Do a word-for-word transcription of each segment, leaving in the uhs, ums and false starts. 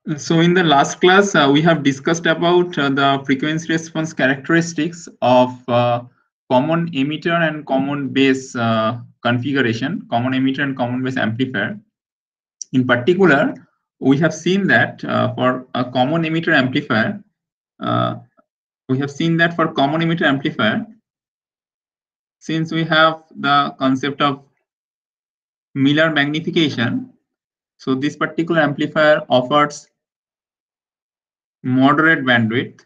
So in the last class, uh, we have discussed about uh, the frequency response characteristics of uh, common emitter and common base uh, configuration, common emitter and common base amplifier. In particular, we have seen that uh, for a common emitter amplifier, uh, we have seen that for common emitter amplifier, since we have the concept of Miller magnification, so this particular amplifier offers moderate bandwidth,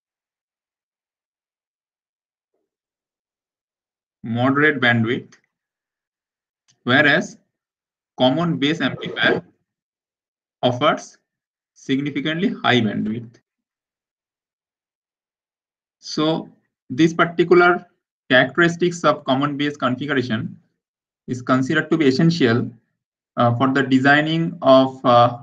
moderate bandwidth, whereas common base amplifier offers significantly high bandwidth. So this particular characteristics of common base configuration is considered to be essential uh, for the designing of uh,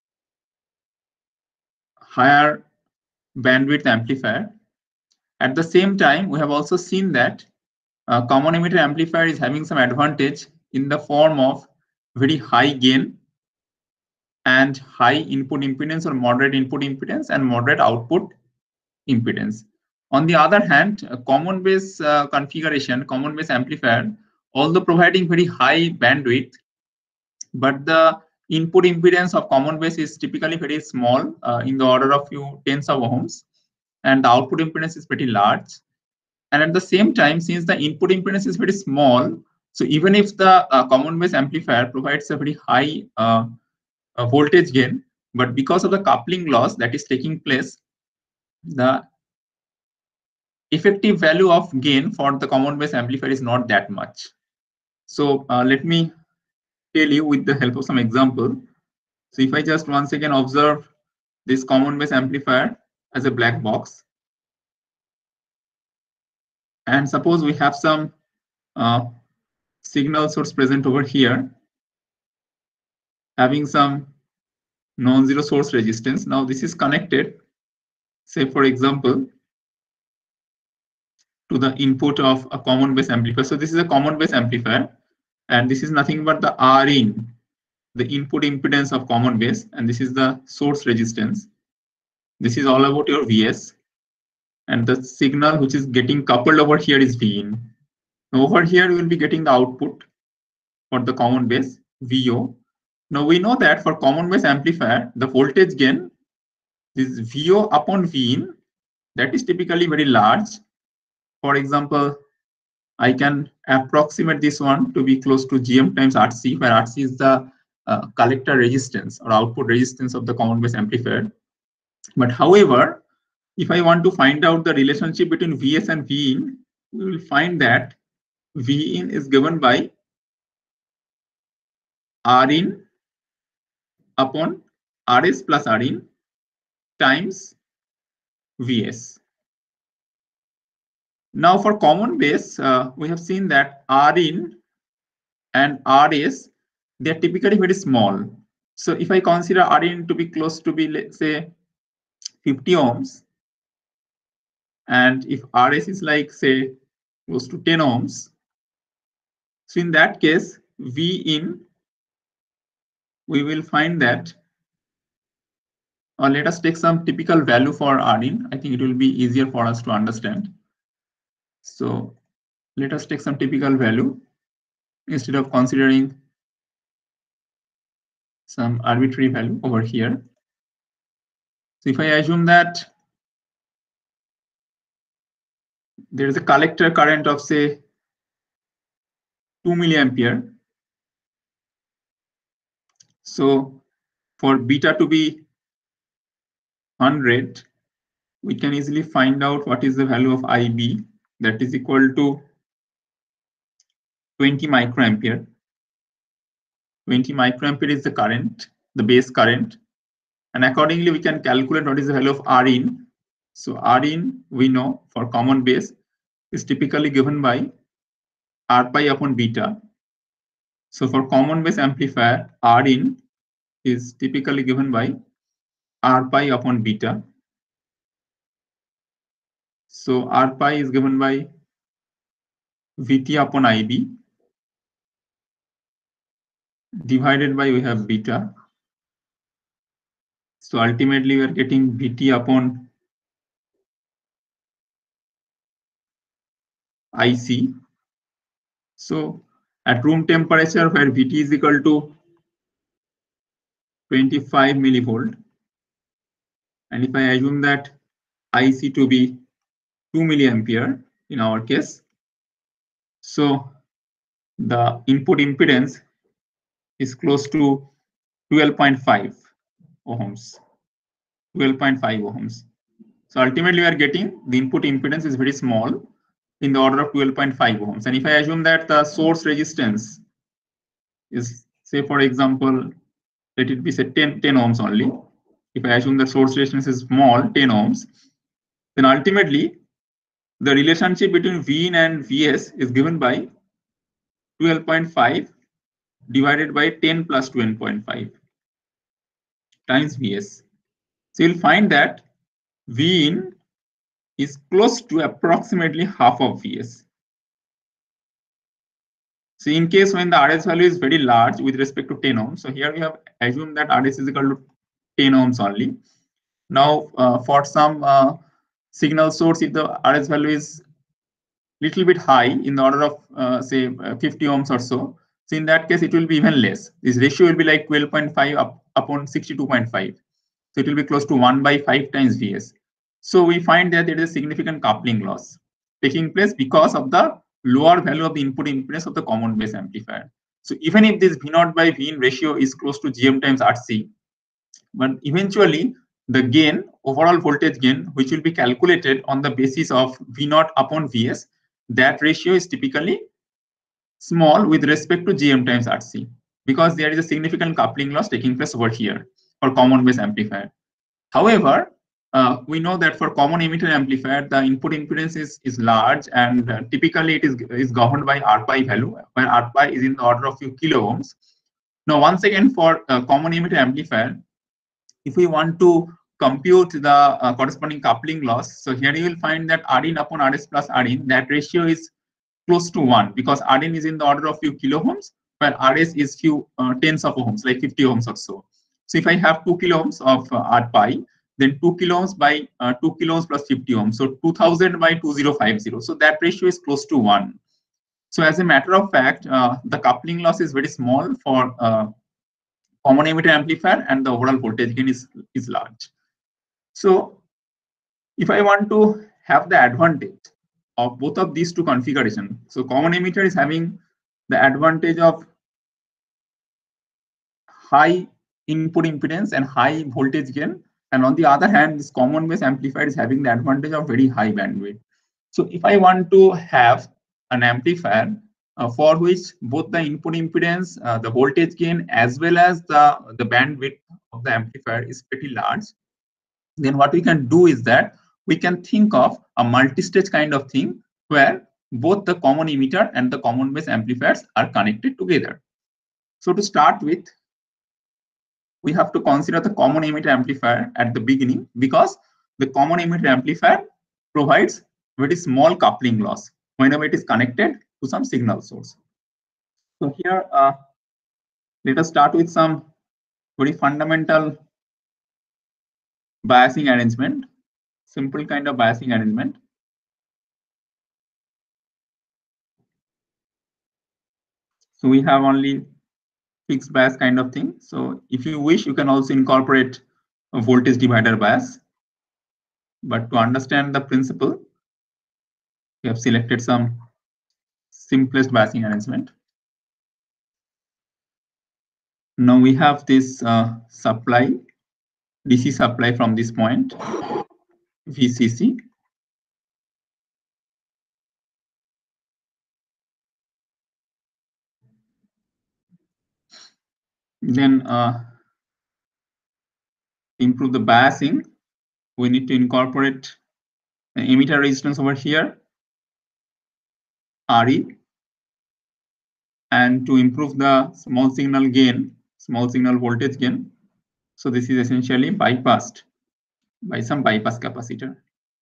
higher bandwidth amplifier. At the same time, we have also seen that uh, common emitter amplifier is having some advantage in the form of very high gain and high input impedance or moderate input impedance and moderate output impedance. On the other hand, a common base uh, configuration, common base amplifier, although providing very high bandwidth, but the input impedance of common base is typically very small, uh, in the order of few tens of ohms, and the output impedance is pretty large. And at the same time, since the input impedance is very small, so even if the uh, common base amplifier provides a very high uh, uh, voltage gain, but because of the coupling loss that is taking place, the effective value of gain for the common base amplifier is not that much. So uh, let me tell you with the help of some example. So if I just once again observe this common base amplifier as a black box, and suppose we have some uh, signal source present over here, having some non-zero source resistance. Now this is connected, say for example, to the input of a common base amplifier. So this is a common base amplifier, and this is nothing but the R in, the input impedance of common base, and this is the source resistance. This is all about your V S, and the signal which is getting coupled over here is V in. Now over here we will be getting the output for the common base, V O. Now we know that for common base amplifier, the voltage gain is V O upon V in, that is typically very large. For example, I can approximate this one to be close to G M times R C, where R C is the uh, collector resistance or output resistance of the common base amplifier. But however, if I want to find out the relationship between V S and V in, we will find that V in is given by R in upon R S plus R in times V S. Now for common base, uh, we have seen that R in and R S, they are typically very small. So if I consider R in to be close to be, let's say, fifty ohms, and if R S is like, say, close to ten ohms, so in that case, V in, we will find that, or let us take some typical value for R in. I think it will be easier for us to understand. So let us take some typical value instead of considering some arbitrary value over here. So if I assume that there is a collector current of, say, two milliampere. So for beta to be one hundred, we can easily find out what is the value of I B, that is equal to twenty microampere. twenty microampere is the current, the base current. And accordingly, we can calculate what is the value of R in. So R in, we know for common base is typically given by R pi upon beta. So for common base amplifier, R in is typically given by R pi upon beta. So R pi is given by V T upon I B divided by, we have beta. So ultimately, we are getting V T upon I C. So at room temperature, where V T is equal to twenty-five millivolt, and if I assume that I C to be two milliampere in our case, so the input impedance is close to twelve point five ohms. twelve point five ohms. So ultimately, we are getting the input impedance is very small, in the order of twelve point five ohms. And if I assume that the source resistance is, say, for example, let it be say ten, ten ohms only. If I assume the source resistance is small, ten ohms, then ultimately the relationship between V in and V S is given by twelve point five divided by ten plus twelve point five times V S. So you'll find that V in is close to approximately half of V S. So in case when the R S value is very large with respect to ten ohms, so here we have assumed that R S is equal to ten ohms only. Now, uh, for some uh, signal source, if the R S value is little bit high in the order of uh, say uh, fifty ohms or so, so in that case it will be even less. This ratio will be like twelve point five up upon sixty-two point five. So it will be close to one by five times V S. So we find that there is a significant coupling loss taking place because of the lower value of the input impedance of the common base amplifier. So even if this V naught by V in ratio is close to G M times R C, but eventually the gain, overall voltage gain, which will be calculated on the basis of V naught upon V S, that ratio is typically small with respect to G M times R C, because there is a significant coupling loss taking place over here for common base amplifier. However, uh, we know that for common emitter amplifier, the input impedance is, is large, and uh, typically it is, is governed by R pi value, where R pi is in the order of few kilo ohms. Now, once again, for uh, common emitter amplifier, if we want to compute the uh, corresponding coupling loss, so here you will find that R in upon R S plus R in, that ratio is close to one, because R in is in the order of few kilo ohms, where R S is few uh, tens of ohms, like fifty ohms or so. So if I have two kilo ohms of uh, R pi, then two kilo ohms by uh, two kilo ohms plus fifty ohms, so two thousand by two thousand fifty. So that ratio is close to one. So as a matter of fact, uh, the coupling loss is very small for uh, common emitter amplifier, and the overall voltage gain is, is large. So if I want to have the advantage of both of these two configurations, so common emitter is having the advantage of high input impedance and high voltage gain, and on the other hand, this common base amplifier is having the advantage of very high bandwidth. So if I want to have an amplifier uh, for which both the input impedance, uh, the voltage gain, as well as the, the bandwidth of the amplifier is pretty large, then what we can do is that we can think of a multi-stage kind of thing where both the common emitter and the common base amplifiers are connected together. So to start with, we have to consider the common emitter amplifier at the beginning, because the common emitter amplifier provides very small coupling loss whenever it is connected to some signal source. So here, uh, let us start with some very fundamental biasing arrangement, simple kind of biasing arrangement. So we have only fixed bias kind of thing. So if you wish, you can also incorporate a voltage divider bias. But to understand the principle, we have selected some simplest biasing arrangement. Now we have this uh, supply, D C supply from this point, V C C. Then uh, improve the biasing, we need to incorporate an emitter resistance over here, R E. And to improve the small signal gain, small signal voltage gain, so this is essentially bypassed by some bypass capacitor,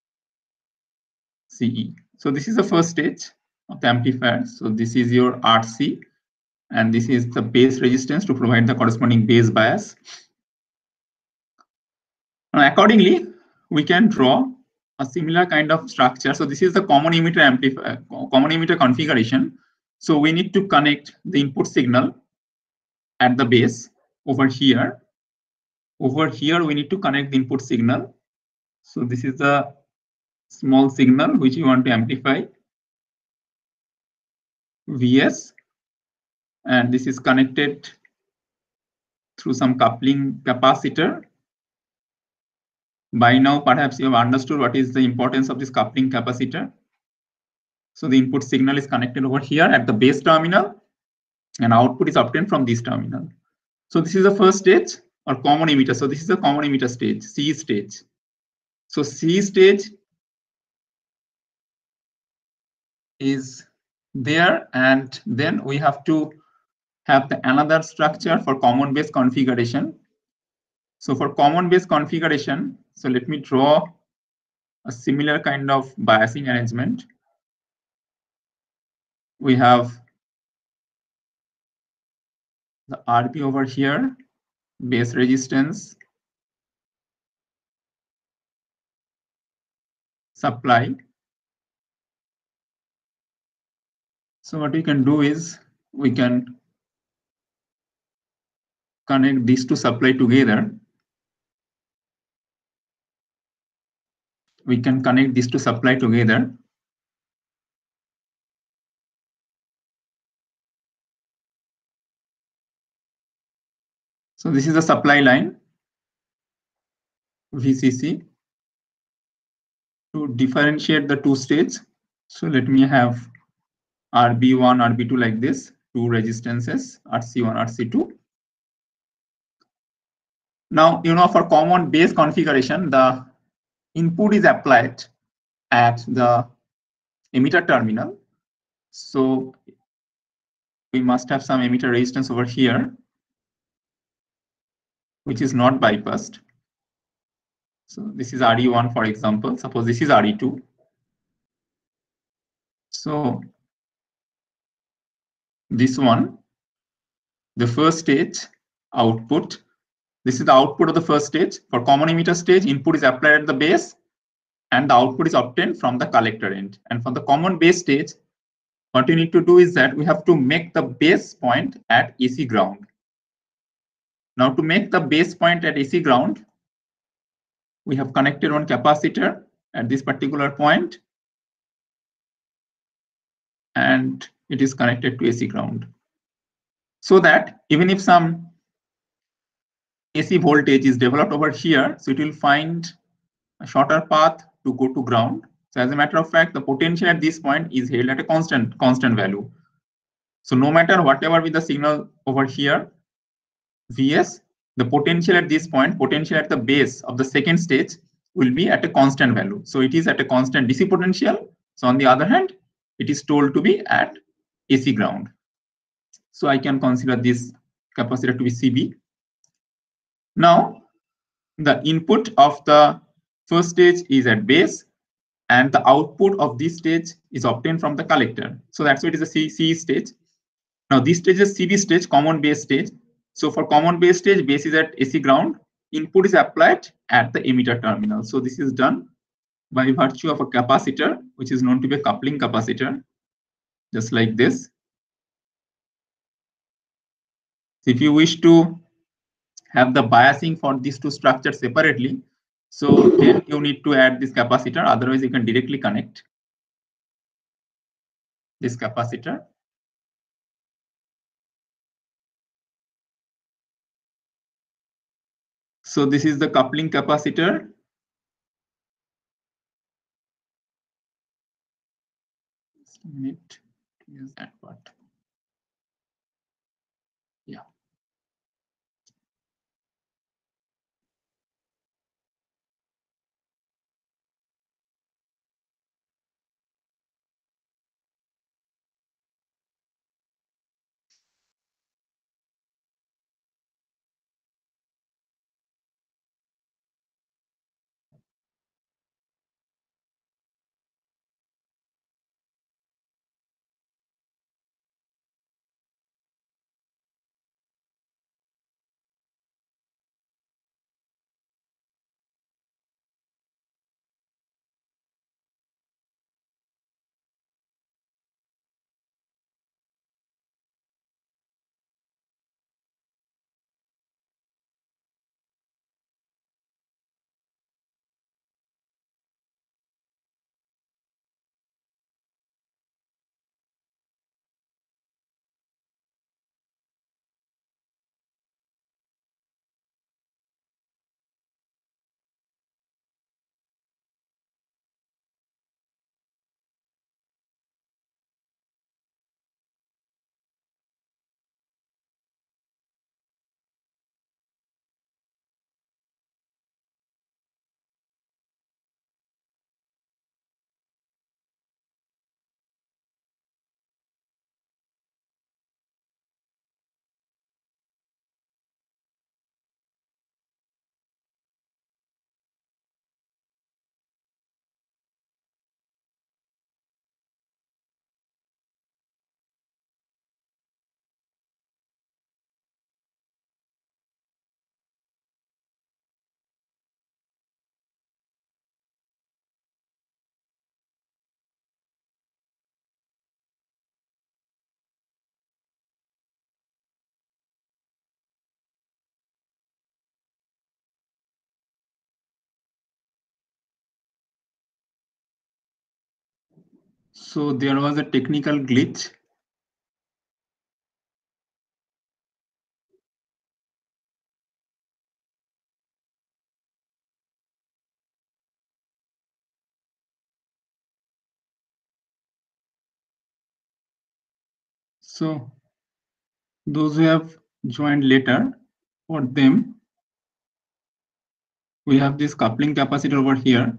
C E. So this is the first stage of the amplifier. So this is your R C, and this is the base resistance to provide the corresponding base bias. Now, accordingly, we can draw a similar kind of structure. So this is the common emitter amplifier, common emitter configuration. So we need to connect the input signal at the base over here. Over here, we need to connect the input signal. So this is the small signal which you want to amplify, Vs, and this is connected through some coupling capacitor. By now, perhaps you have understood what is the importance of this coupling capacitor. So the input signal is connected over here at the base terminal, and output is obtained from this terminal. So this is the first stage, or common emitter. So this is the common emitter stage, C stage. So C stage is there, and then we have to have the another structure for common base configuration. So for common base configuration, so let me draw a similar kind of biasing arrangement. We have the R B over here, base resistance, supply. So what we can do is we can connect these two supply together. We can connect these two supply together. So this is the supply line, V C C. To differentiate the two stages, so let me have R B one, R B two like this, two resistances, R C one, R C two. Now, you know, for common base configuration, the input is applied at the emitter terminal. So we must have some emitter resistance over here, which is not bypassed. So this is R E one, for example. Suppose this is R E two. So this one, the first stage output, this is the output of the first stage. For common emitter stage, input is applied at the base and the output is obtained from the collector end. And for the common base stage, what you need to do is that we have to make the base point at A C ground. Now to make the base point at A C ground, we have connected one capacitor at this particular point, and it is connected to A C ground. So that even if some A C voltage is developed over here, so it will find a shorter path to go to ground. So as a matter of fact, the potential at this point is held at a constant, constant value. So no matter whatever be the signal over here, Vs, the potential at this point, potential at the base of the second stage will be at a constant value. So it is at a constant D C potential. So on the other hand, it is told to be at A C ground. So I can consider this capacitor to be C B. Now, the input of the first stage is at base, and the output of this stage is obtained from the collector. So that's why it is a C, C stage. Now this stage is C B stage, common base stage. So for common base stage, base is at A C ground, input is applied at the emitter terminal. So this is done by virtue of a capacitor, which is known to be a coupling capacitor, just like this. So if you wish to have the biasing for these two structures separately, so then you need to add this capacitor, otherwise you can directly connect this capacitor. So this is the coupling capacitor. Need to use that part. Yeah. So there was a technical glitch. So those who have joined later, for them, we have this coupling capacitor over here.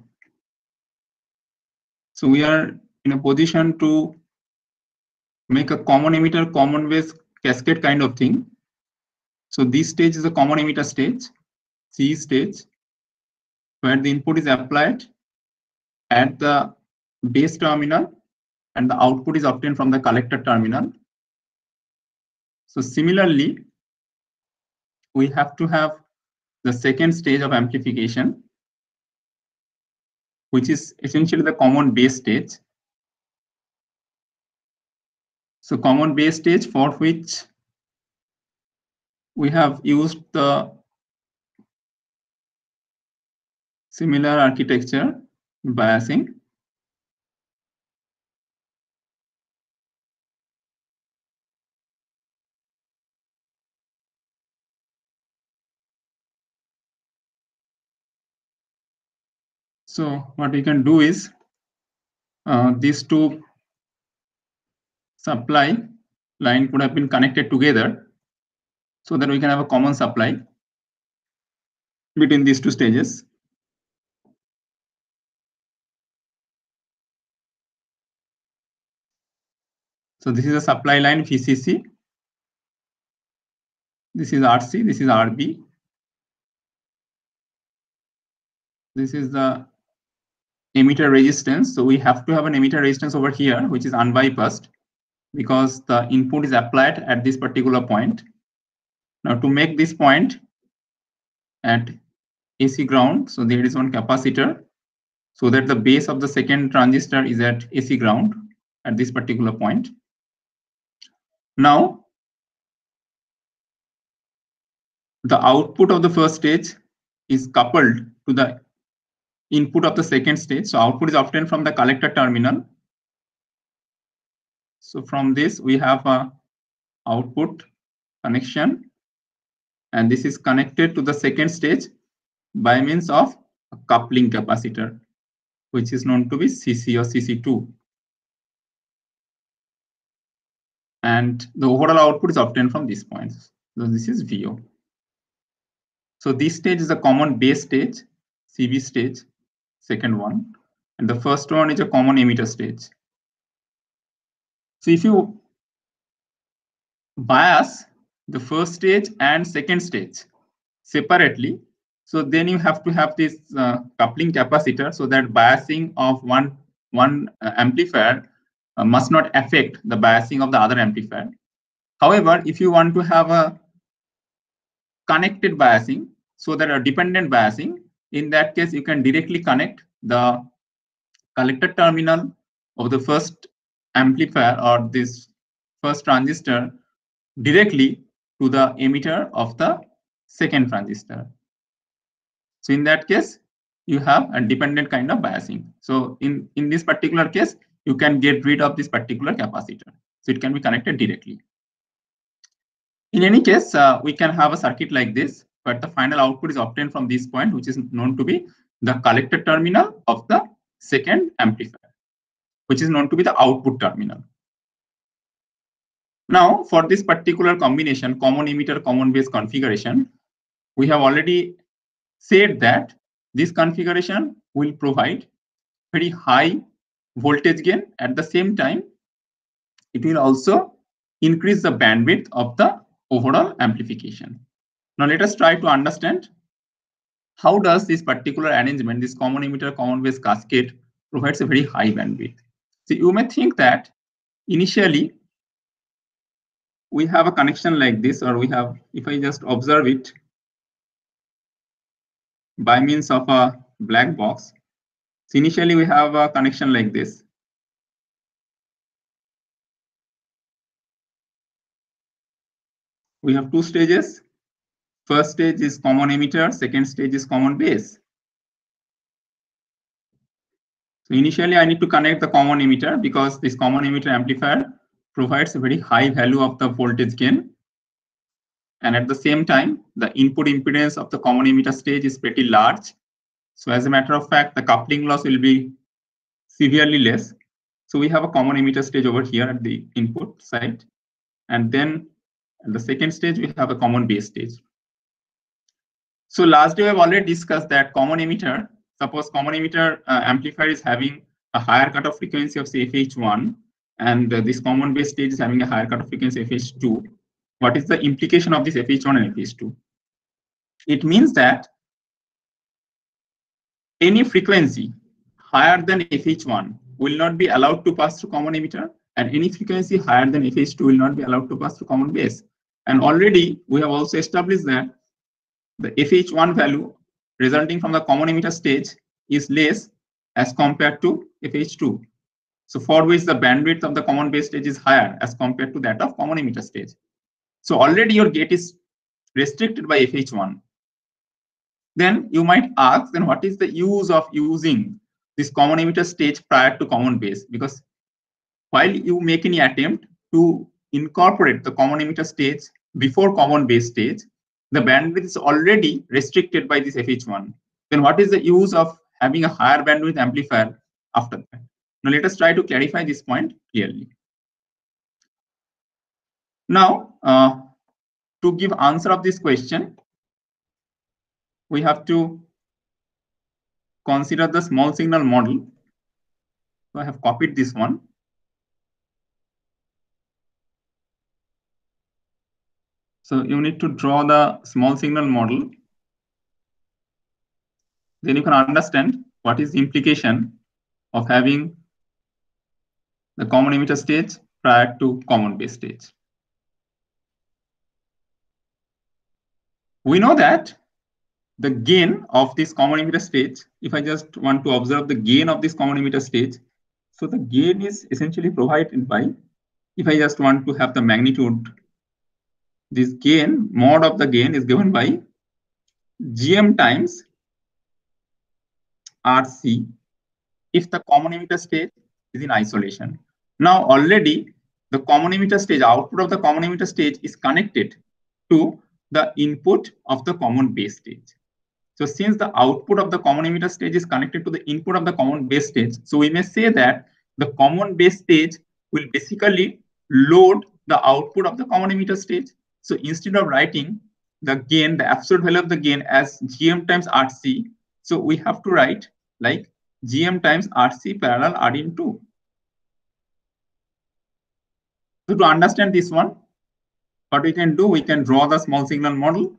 So we are in a position to make a common emitter, common base cascade kind of thing. So this stage is a common emitter stage, C stage, where the input is applied at the base terminal and the output is obtained from the collector terminal. So similarly, we have to have the second stage of amplification, which is essentially the common base stage. So common base stage, for which we have used the similar architecture biasing. So what we can do is uh, these two supply line could have been connected together so that we can have a common supply between these two stages. So this is a supply line V C C. This is R C, this is R B. This is the emitter resistance. So we have to have an emitter resistance over here, which is unbypassed, because the input is applied at this particular point. Now to make this point at A C ground, so there is one capacitor, so that the base of the second transistor is at A C ground at this particular point. Now, the output of the first stage is coupled to the input of the second stage. So output is obtained from the collector terminal. So from this, we have a output connection, and this is connected to the second stage by means of a coupling capacitor, which is known to be C C or C C two. And the overall output is obtained from these points. So this is V O. So this stage is a common base stage, C B stage, second one. And the first one is a common emitter stage. So if you bias the first stage and second stage separately, so then you have to have this uh, coupling capacitor, so that biasing of one, one uh, amplifier uh, must not affect the biasing of the other amplifier. However, if you want to have a connected biasing, so that a dependent biasing, in that case, you can directly connect the collector terminal of the first amplifier or this first transistor directly to the emitter of the second transistor. So in that case, you have a dependent kind of biasing. So in, in this particular case, you can get rid of this particular capacitor. So it can be connected directly. In any case, uh, we can have a circuit like this, but the final output is obtained from this point, which is known to be the collector terminal of the second amplifier, which is known to be the output terminal. Now, for this particular combination, common emitter, common base configuration, we have already said that this configuration will provide very high voltage gain. At the same time, it will also increase the bandwidth of the overall amplification. Now let us try to understand how does this particular arrangement, this common emitter, common base cascade, provides a very high bandwidth. So you may think that initially we have a connection like this, or we have, if I just observe it by means of a black box. So initially we have a connection like this. We have two stages. First stage is common emitter, second stage is common base. So initially I need to connect the common emitter because this common emitter amplifier provides a very high value of the voltage gain. And at the same time, the input impedance of the common emitter stage is pretty large. So as a matter of fact, the coupling loss will be severely less. So we have a common emitter stage over here at the input side. And then at the second stage, we have a common base stage. So last day, I've already discussed that common emitter, suppose common emitter uh, amplifier is having a higher cutoff frequency of say F H one, and uh, this common base stage is having a higher cutoff frequency F H two. What is the implication of this F H one and F H two? It means that any frequency higher than F H one will not be allowed to pass through common emitter, and any frequency higher than F H two will not be allowed to pass through common base. And already we have also established that the F H one value resulting from the common emitter stage is less as compared to F H two. So for which the bandwidth of the common base stage is higher as compared to that of common emitter stage. So already your gate is restricted by F H one. Then you might ask, then what is the use of using this common emitter stage prior to common base? Because while you make any attempt to incorporate the common emitter stage before common base stage, the bandwidth is already restricted by this F H one. Then what is the use of having a higher bandwidth amplifier after that? Now let us try to clarify this point clearly. Now, uh, to give answer of this question, we have to consider the small signal model. So I have copied this one. So you need to draw the small signal model. Then you can understand what is the implication of having the common emitter stage prior to common base stage. We know that the gain of this common emitter stage, if I just want to observe the gain of this common emitter stage, so the gain is essentially provided by, if I just want to have the magnitude, this gain, mod of the gain is given by G M times R C if the common emitter stage is in isolation. Now already the common emitter stage, output of the common emitter stage is connected to the input of the common base stage. So since the output of the common emitter stage is connected to the input of the common base stage, so we may say that the common base stage will basically load the output of the common emitter stage. So instead of writing the gain, the absolute value of the gain as G M times R C, so we have to write like G M times R C parallel R in two. So to understand this one, what we can do, we can draw the small signal model.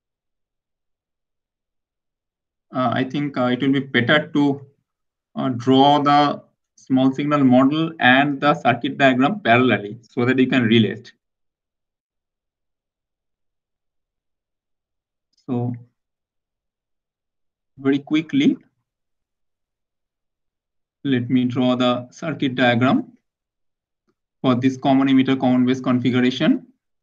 Uh, I think uh, it will be better to uh, draw the small signal model and the circuit diagram parallelly so that you can relate. So very quickly, let me draw the circuit diagram for this common emitter common base configuration.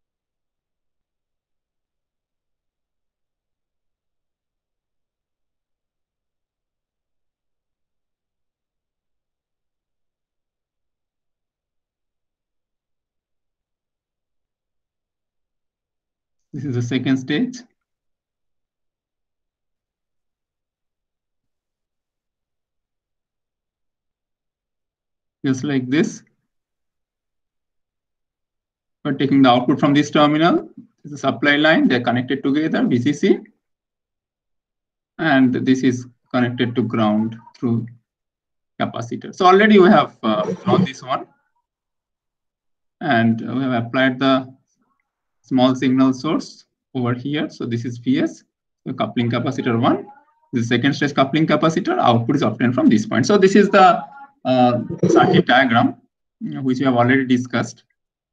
This is the second stage. Just like this. We're taking the output from this terminal. This is a supply line. They're connected together, V C C. And this is connected to ground through capacitor. So already we have uh, drawn this one. And we have applied the small signal source over here. So this is V S, the coupling capacitor one. The second stage coupling capacitor, output is obtained from this point. So this is the uh, circuit diagram, which we have already discussed.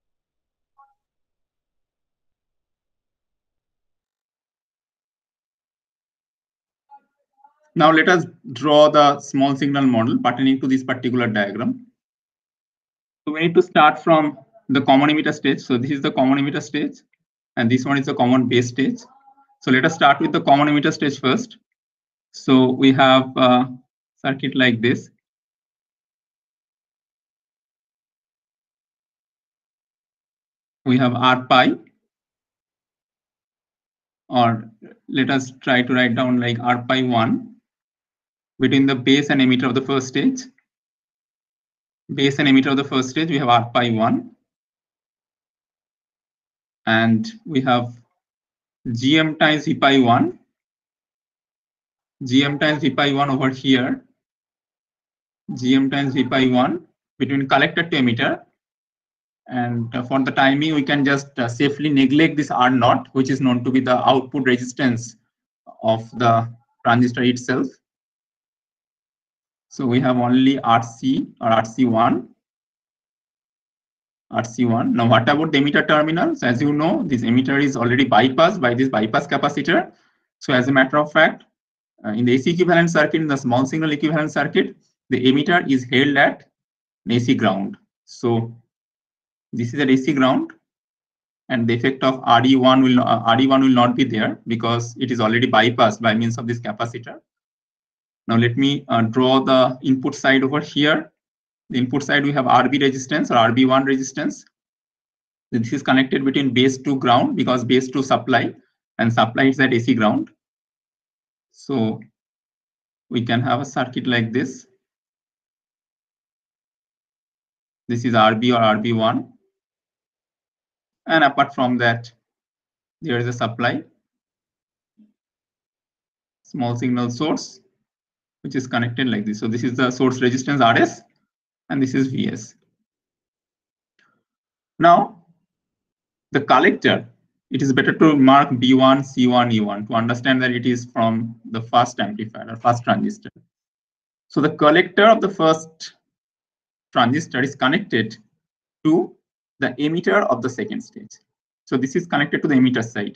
Now let us draw the small signal model pertaining to this particular diagram. So we need to start from the common emitter stage. So this is the common emitter stage, and this one is the common base stage. So let us start with the common emitter stage first. So we have a circuit like this. we have R pi, or let us try to write down like R pi one between the base and emitter of the first stage. Base and emitter of the first stage, we have R pi one. And we have Gm times V pi one. Gm times V pi one over here. Gm times V pi one between collector to emitter. And uh, for the timing, we can just uh, safely neglect this R naught, which is known to be the output resistance of the transistor itself. So we have only R C or R C one. R C one. Now, what about the emitter terminals? As you know, this emitter is already bypassed by this bypass capacitor. So as a matter of fact, uh, in the A C equivalent circuit, in the small signal equivalent circuit, the emitter is held at an A C ground. So this is an A C ground, and the effect of R E one will uh, R E one will not be there because it is already bypassed by means of this capacitor. Now let me uh, draw the input side over here. The input side, we have R B resistance or R B one resistance. This is connected between base to ground because base to supply, and supply is at A C ground. So we can have a circuit like this. This is R B or R B one. And apart from that, there is a supply, small signal source, which is connected like this. So this is the source resistance R S, and this is V S. Now, the collector, it is better to mark B one, C one, E one to understand that it is from the first amplifier or first transistor. So the collector of the first transistor is connected to the emitter of the second stage. So this is connected to the emitter side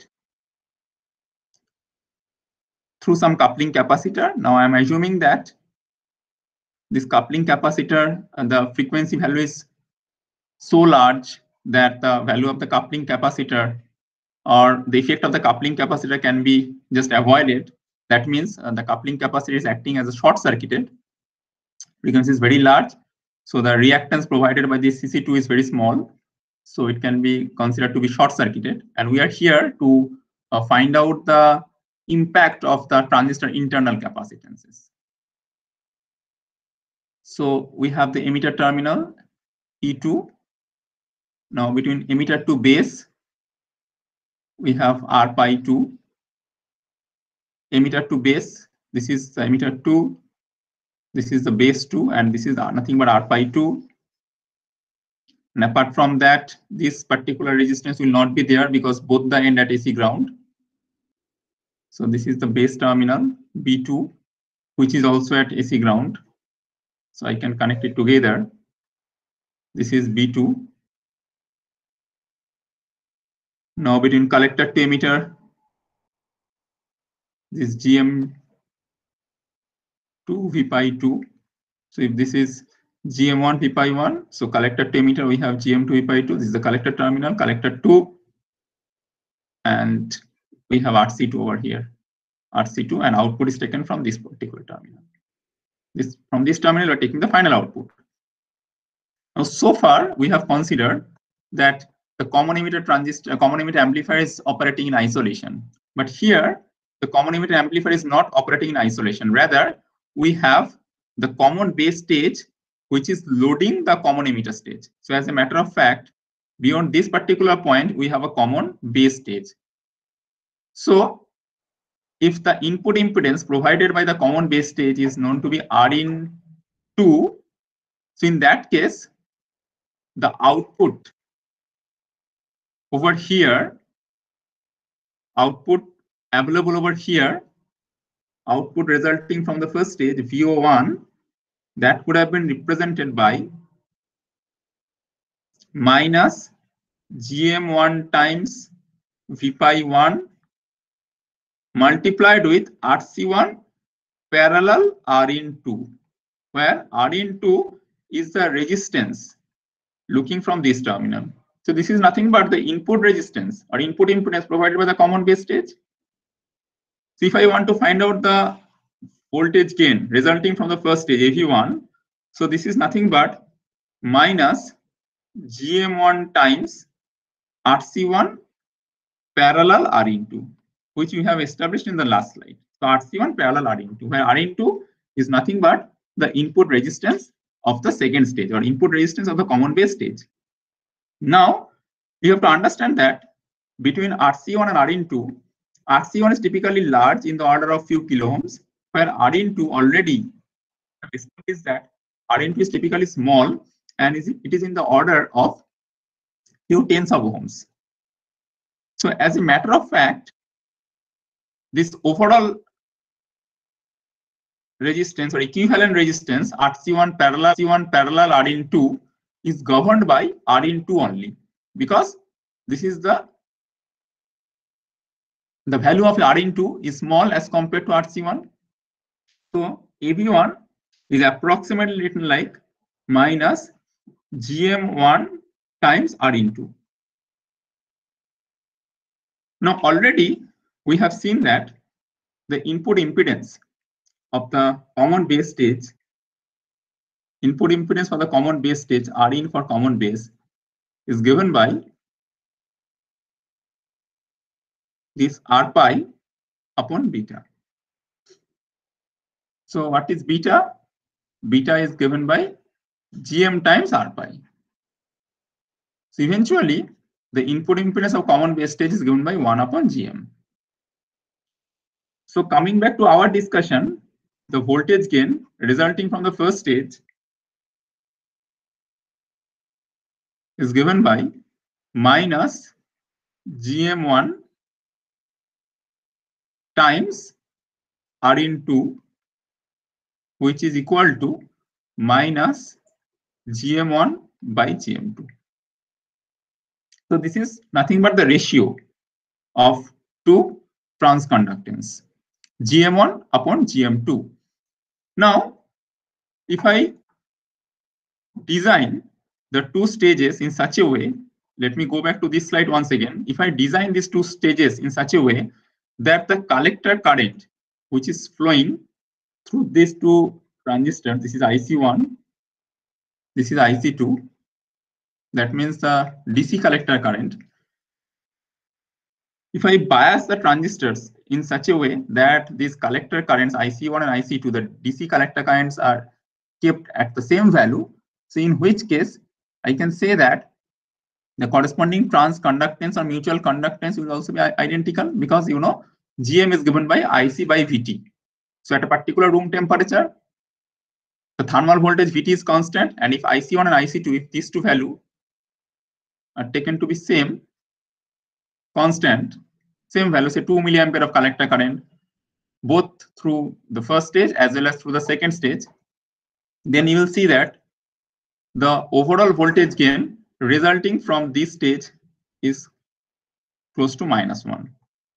through some coupling capacitor. Now I'm assuming that this coupling capacitor, uh, the frequency value is so large that the value of the coupling capacitor or the effect of the coupling capacitor can be just avoided. That means uh, the coupling capacitor is acting as a short circuited. Frequency is very large. So the reactance provided by this C C two is very small. So it can be considered to be short circuited. And we are here to uh, find out the impact of the transistor internal capacitances. So we have the emitter terminal E two. Now between emitter to base, we have R pi two. Emitter to base, this is the emitter two, this is the base two, and this is nothing but R pi two. And apart from that, this particular resistance will not be there because both the end at A C ground. So this is the base terminal B two, which is also at A C ground. So I can connect it together. This is B two. Now between collector to emitter, this G M two V pi two. So if this is G M one V pi one, so collector to emitter, we have G M two V pi two. This is the collector terminal, collector two, and we have R C two over here, R C two, and output is taken from this particular terminal. This from this terminal, we're taking the final output. Now, so far we have considered that the common emitter transistor, common emitter amplifier is operating in isolation. But here, the common emitter amplifier is not operating in isolation. Rather, we have the common base stage, which is loading the common emitter stage. So as a matter of fact, beyond this particular point, we have a common base stage. So if the input impedance provided by the common base stage is known to be R in two, so in that case, the output over here, output available over here, output resulting from the first stage, V O one, that would have been represented by minus G M one times V pi one multiplied with R C one parallel R in two, where R in two is the resistance looking from this terminal. So this is nothing but the input resistance or input impedance provided by the common base stage. So if I want to find out the voltage gain resulting from the first stage, A V one, so this is nothing but minus G M one times R C one parallel R in two, which we have established in the last slide. So R C one parallel R in two, where R in two is nothing but the input resistance of the second stage or input resistance of the common base stage. Now, you have to understand that between R C one and R in two, R C one is typically large in the order of few kilo ohms, where R in two already is that R in two is typically small and it is in the order of few tens of ohms. So as a matter of fact, this overall resistance or equivalent resistance R C one parallel R C one parallel R in two is governed by R in two only, because this is the the value of R in two is small as compared to R C one. So A V one is approximately written like minus G M one times R in two. Now already we have seen that the input impedance of the common base stage, input impedance for the common base stage, R in for common base, is given by this R pi upon beta. So what is beta? Beta is given by G M times R pi. So eventually, the input impedance of common base stage is given by one upon G M. So coming back to our discussion, the voltage gain resulting from the first stage is given by minus G M one times R in two, which is equal to minus G M one by G M two. So this is nothing but the ratio of two transconductance, G M one upon G M two. Now, if I design the two stages in such a way, let me go back to this slide once again. If I design these two stages in such a way that the collector current, which is flowing through these two transistors, this is I C one, this is I C two, that means the D C collector current. If I bias the transistors in such a way that these collector currents I C one and I C two, the D C collector currents are kept at the same value, so in which case I can say that the corresponding transconductance or mutual conductance will also be identical, because you know G M is given by I C by V T. So at a particular room temperature, the thermal voltage V T is constant, and if I C one and I C two, if these two values are taken to be same, constant, same value, say two milliampere of collector current, both through the first stage as well as through the second stage, then you will see that the overall voltage gain resulting from this stage is close to minus one.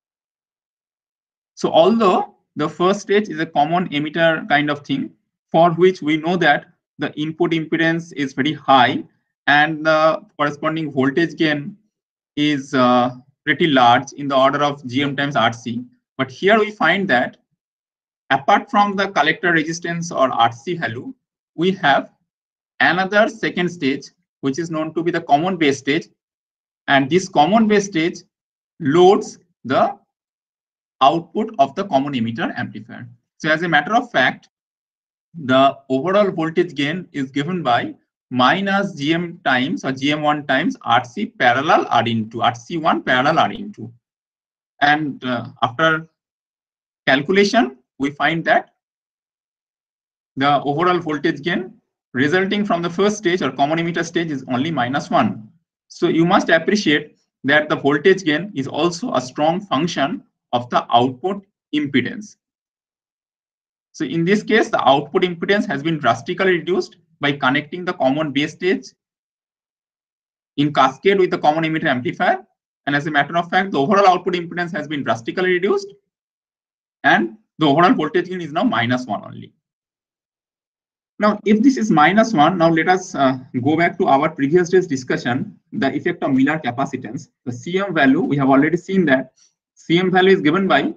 So although the first stage is a common emitter kind of thing, for which we know that the input impedance is very high and the corresponding voltage gain is uh, pretty large in the order of G M times R C. But here we find that apart from the collector resistance or R C value, we have another second stage, which is known to be the common base stage. And this common base stage loads the output of the common emitter amplifier. So as a matter of fact, the overall voltage gain is given by minus G M times or G M one times R C parallel R in two, R C one parallel R in two. And uh, after calculation, we find that the overall voltage gain resulting from the first stage or common emitter stage is only minus one. So you must appreciate that the voltage gain is also a strong function of the output impedance. So in this case, the output impedance has been drastically reduced by connecting the common base stage in cascade with the common emitter amplifier. And as a matter of fact, the overall output impedance has been drastically reduced and the overall voltage gain is now minus one only. Now, if this is minus one, now let us uh, go back to our previous day's discussion, the effect of Miller capacitance. The C M value, we have already seen that C M value is given by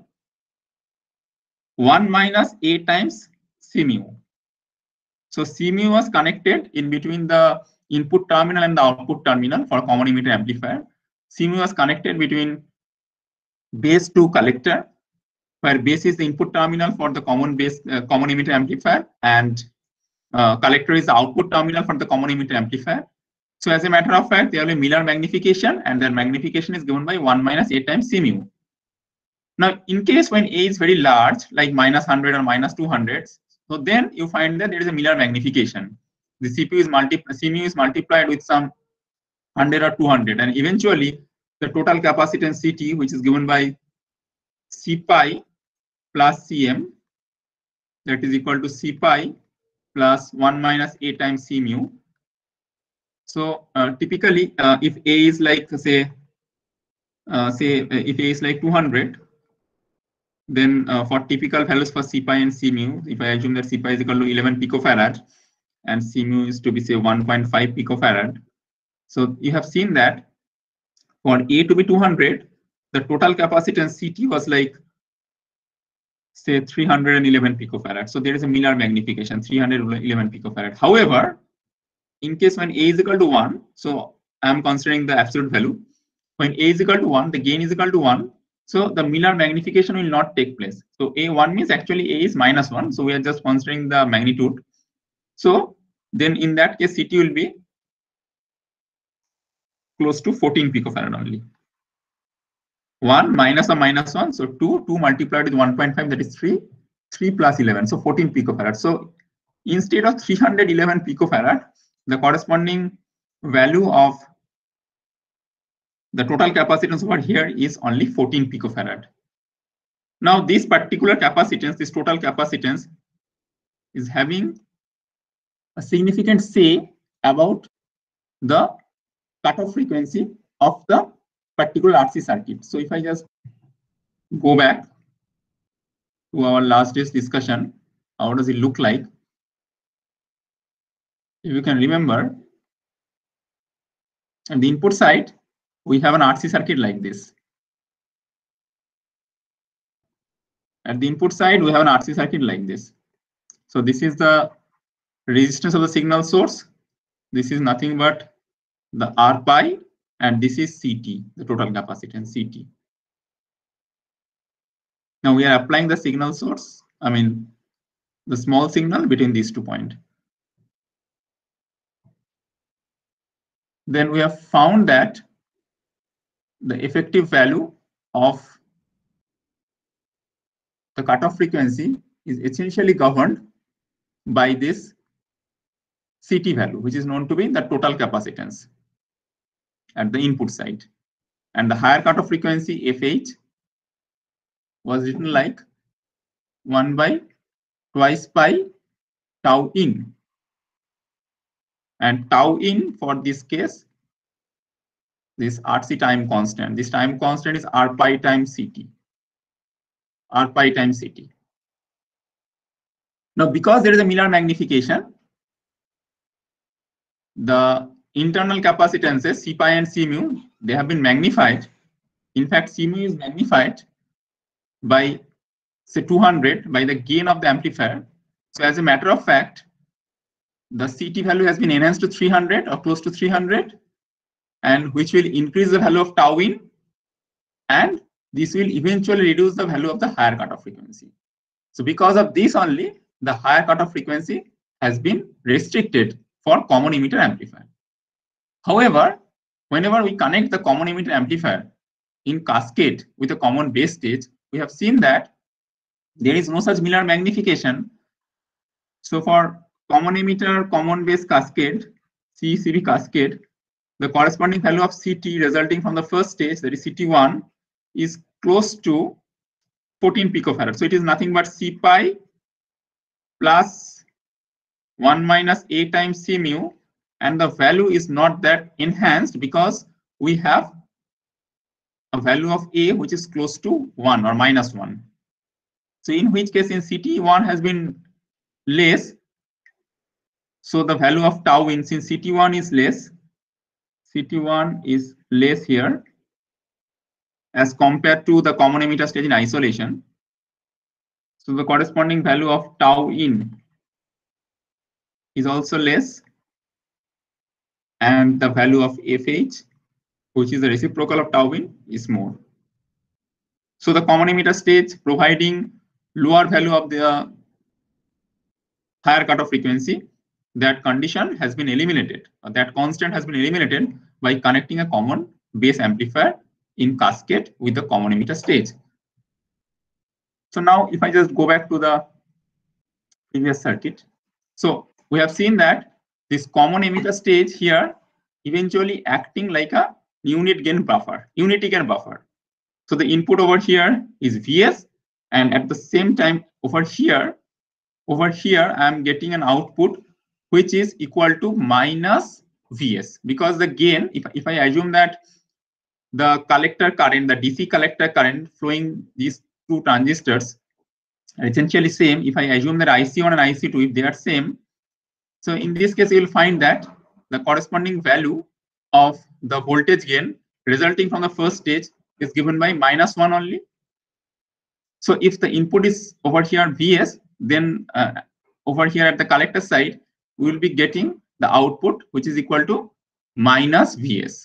one minus A times C mu. So C mu was connected in between the input terminal and the output terminal for common emitter amplifier. C M U was connected between base to collector, where base is the input terminal for the common base uh, common emitter amplifier, and uh, collector is the output terminal for the common emitter amplifier. So as a matter of fact, they have a Miller magnification, and their magnification is given by one minus A times C mu. Now, in case when A is very large, like minus one hundred or minus two hundred, so then you find that there is a Miller magnification. The C P U is multi C M U is multiplied with some one hundred or two hundred, and eventually the total capacitance C T, which is given by C pi plus C M, that is equal to C pi plus one minus A times C mu. So uh, typically, uh, if A is like say, uh, say if A is like two hundred, then uh, for typical values for C pi and C mu, if I assume that C pi is equal to eleven picofarad and C mu is to be say one point five picofarad, so you have seen that for A to be two hundred, the total capacitance C T was like say three hundred eleven picofarad. So there is a Miller magnification, three hundred eleven picofarad. However, in case when A is equal to one, so I am considering the absolute value. When A is equal to one, the gain is equal to one. So the Miller magnification will not take place. So A one means actually A is minus one. So we are just considering the magnitude. So then in that case, C T will be close to fourteen picofarad only. one minus a minus one. So two, two multiplied with one point five, that is three. three plus eleven, so fourteen picofarad. So instead of three hundred eleven picofarad, the corresponding value of the total capacitance over here is only fourteen picofarad. Now this particular capacitance, this total capacitance, is having a significant say about the cutoff frequency of the particular R C circuit. So if I just go back to our last day's discussion, how does it look like? If you can remember, at the input side, we have an R C circuit like this. At the input side, we have an R C circuit like this. So this is the resistance of the signal source. This is nothing but the R pi, and this is C T, the total capacitance C T. Now we are applying the signal source, I mean, the small signal between these two points. Then we have found that the effective value of the cutoff frequency is essentially governed by this C T value, which is known to be the total capacitance at the input side. And the higher cutoff frequency, F H, was written like one by twice pi tau in. And tau in for this case, this R C time constant. This time constant is R pi times C T. R pi times C T. Now, because there is a Miller magnification, the internal capacitances C pi and C mu, they have been magnified. In fact, C mu is magnified by say two hundred by the gain of the amplifier. So as a matter of fact, the C T value has been enhanced to three hundred or close to three hundred, and which will increase the value of tau in, and this will eventually reduce the value of the higher cutoff frequency. So because of this only, the higher cutoff frequency has been restricted for common emitter amplifier. However, whenever we connect the common emitter amplifier in cascade with a common base stage, we have seen that there is no such Miller magnification. So for common emitter, common base cascade, C E C B cascade, the corresponding value of C T resulting from the first stage, that is C T one, is close to fourteen picofarad. So it is nothing but C pi plus one minus A times C mu, and the value is not that enhanced because we have a value of A which is close to one or minus one. So in which case, in C T one has been less, so the value of tau in, since C T one is less, C T one is less here as compared to the common emitter stage in isolation. So the corresponding value of tau in is also less, and the value of F H which is the reciprocal of tau bin, is more. So the common emitter stage providing lower value of the higher cutoff frequency, that condition has been eliminated, or that constant has been eliminated by connecting a common base amplifier in cascade with the common emitter stage. So now if I just go back to the previous circuit, so we have seen that this common emitter stage here eventually acting like a unit gain buffer, unity gain buffer. So the input over here is V S, and at the same time over here, over here I am getting an output which is equal to minus V S, because the gain, if, if I assume that the collector current, the D C collector current flowing these two transistors are essentially same, if I assume that I C one and I C two, if they are same, so in this case you will find that the corresponding value of the voltage gain resulting from the first stage is given by minus one only. So if the input is over here V S, then uh, over here at the collector side, we will be getting the output which is equal to minus V S.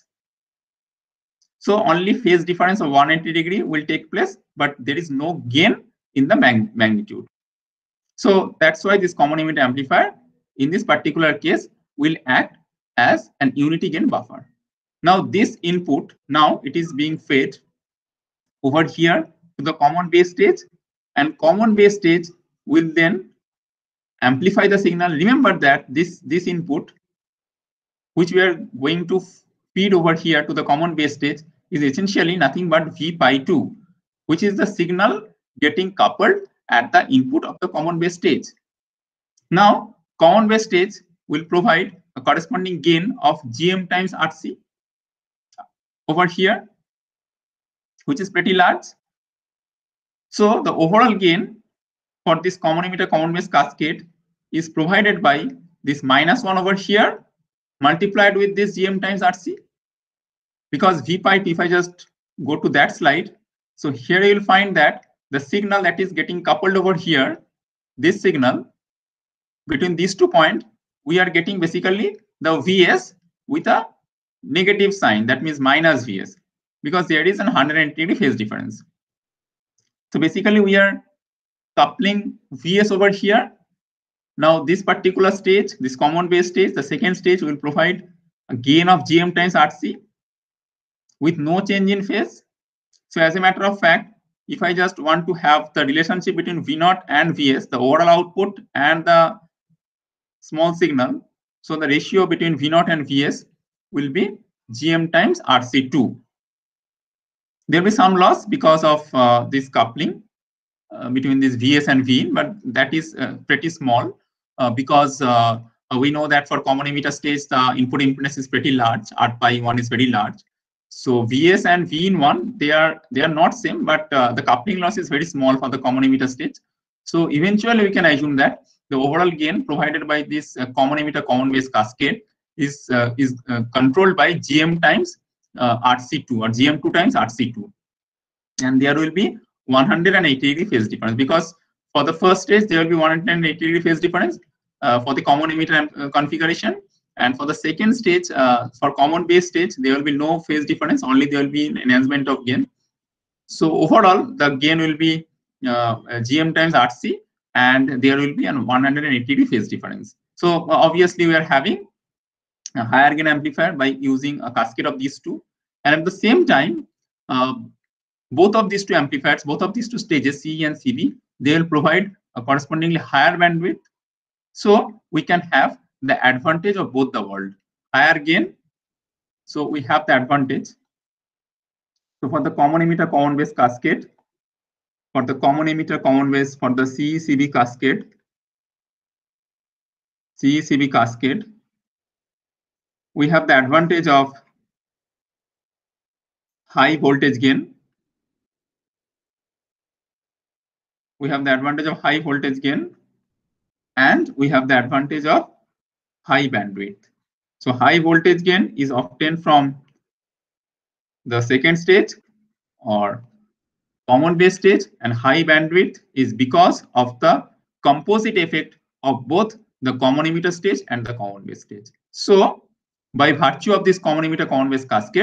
So only phase difference of one hundred eighty degree will take place, but there is no gain in the mag magnitude. So that's why this common emitter amplifier in this particular case will act as an unity gain buffer. Now this input, now it is being fed over here to the common base stage, and common base stage will then amplify the signal. Remember that this, this input, which we are going to feed over here to the common base stage, is essentially nothing but V pi two, which is the signal getting coupled at the input of the common base stage. Now, common base stage will provide a corresponding gain of G M times R C over here, which is pretty large. So the overall gain for this common emitter common base cascade is provided by this minus one over here multiplied with this G M times R C, because V pi two, if I just go to that slide, so here you will find that the signal that is getting coupled over here, this signal between these two points, we are getting basically the V S with a negative sign, that means minus V S, because there is an one hundred eighty degree phase difference. So basically we are coupling V S over here. Now this particular stage, this common base stage, the second stage will provide a gain of G M times R C with no change in phase. So as a matter of fact, if I just want to have the relationship between V zero and V S, the overall output and the small signal, so the ratio between V zero and V S will be G M times R C two. There will be some loss because of uh, this coupling uh, between this V S and V in, but that is uh, pretty small uh, because uh, we know that for common emitter stage, the input impedance is pretty large. R pi one is very large. So V S and V in one, they are they are not same, but uh, the coupling loss is very small for the common emitter stage. So eventually we can assume that the overall gain provided by this uh, common emitter common base cascade is uh, is uh, controlled by G M times uh, R C two, or G M two times R C two, and there will be one hundred eighty degree phase difference, because for the first stage there will be one hundred eighty degree phase difference uh, for the common emitter uh, configuration. And for the second stage, uh, for common base stage, there will be no phase difference, only there will be an enhancement of gain. So overall, the gain will be uh, G M times R C, and there will be a one hundred eighty degree phase difference. So uh, obviously, we are having a higher gain amplifier by using a cascade of these two. And at the same time, uh, both of these two amplifiers, both of these two stages, C E and C B, they will provide a correspondingly higher bandwidth. So we can have the advantage of both the world, higher gain. So we have the advantage. So for the common emitter common base cascade, for the common emitter common base, for the C E C B cascade, C E C B cascade, we have the advantage of high voltage gain. We have the advantage of high voltage gain, and we have the advantage of high bandwidth. So high voltage gain is obtained from the second stage or common base stage, and high bandwidth is because of the composite effect of both the common emitter stage and the common base stage. So by virtue of this common emitter common base cascade,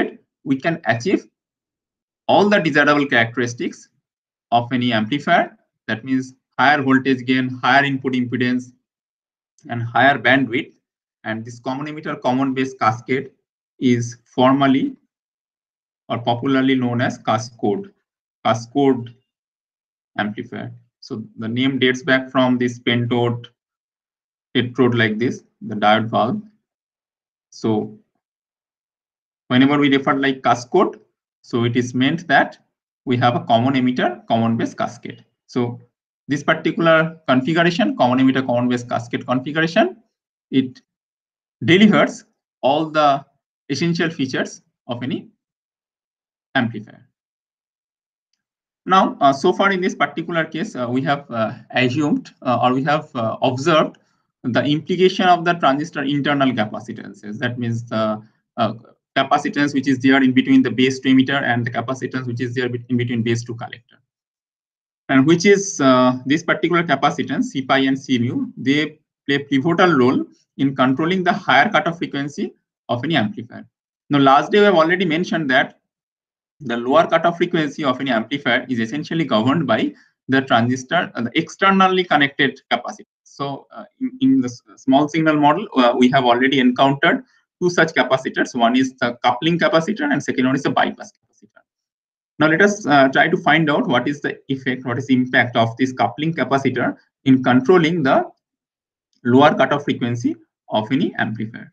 we can achieve all the desirable characteristics of any amplifier. That means higher voltage gain, higher input impedance, and higher bandwidth. And this common emitter common base cascade is formally or popularly known as cascode, cascode amplifier. So the name dates back from this pentode, tetrode like this, the diode valve. So whenever we refer like cascode, so it is meant that we have a common emitter, common base cascade. So this particular configuration, common emitter, common base cascade configuration, it delivers all the essential features of any amplifier. Now, uh, so far in this particular case, uh, we have uh, assumed uh, or we have uh, observed the implication of the transistor internal capacitances. That means the uh, capacitance which is there in between the base to emitter and the capacitance which is there in between base to collector. And which is uh, this particular capacitance, C pi and C mu, they play pivotal role in controlling the higher cutoff frequency of any amplifier. Now, last day we have already mentioned that the lower cutoff frequency of any amplifier is essentially governed by the transistor, uh, the externally connected capacitor. So uh, in, in the small signal model, uh, we have already encountered two such capacitors. One is the coupling capacitor and second one is the bypass capacitor. Now let us uh, try to find out what is the effect, what is the impact of this coupling capacitor in controlling the lower cutoff frequency of any amplifier.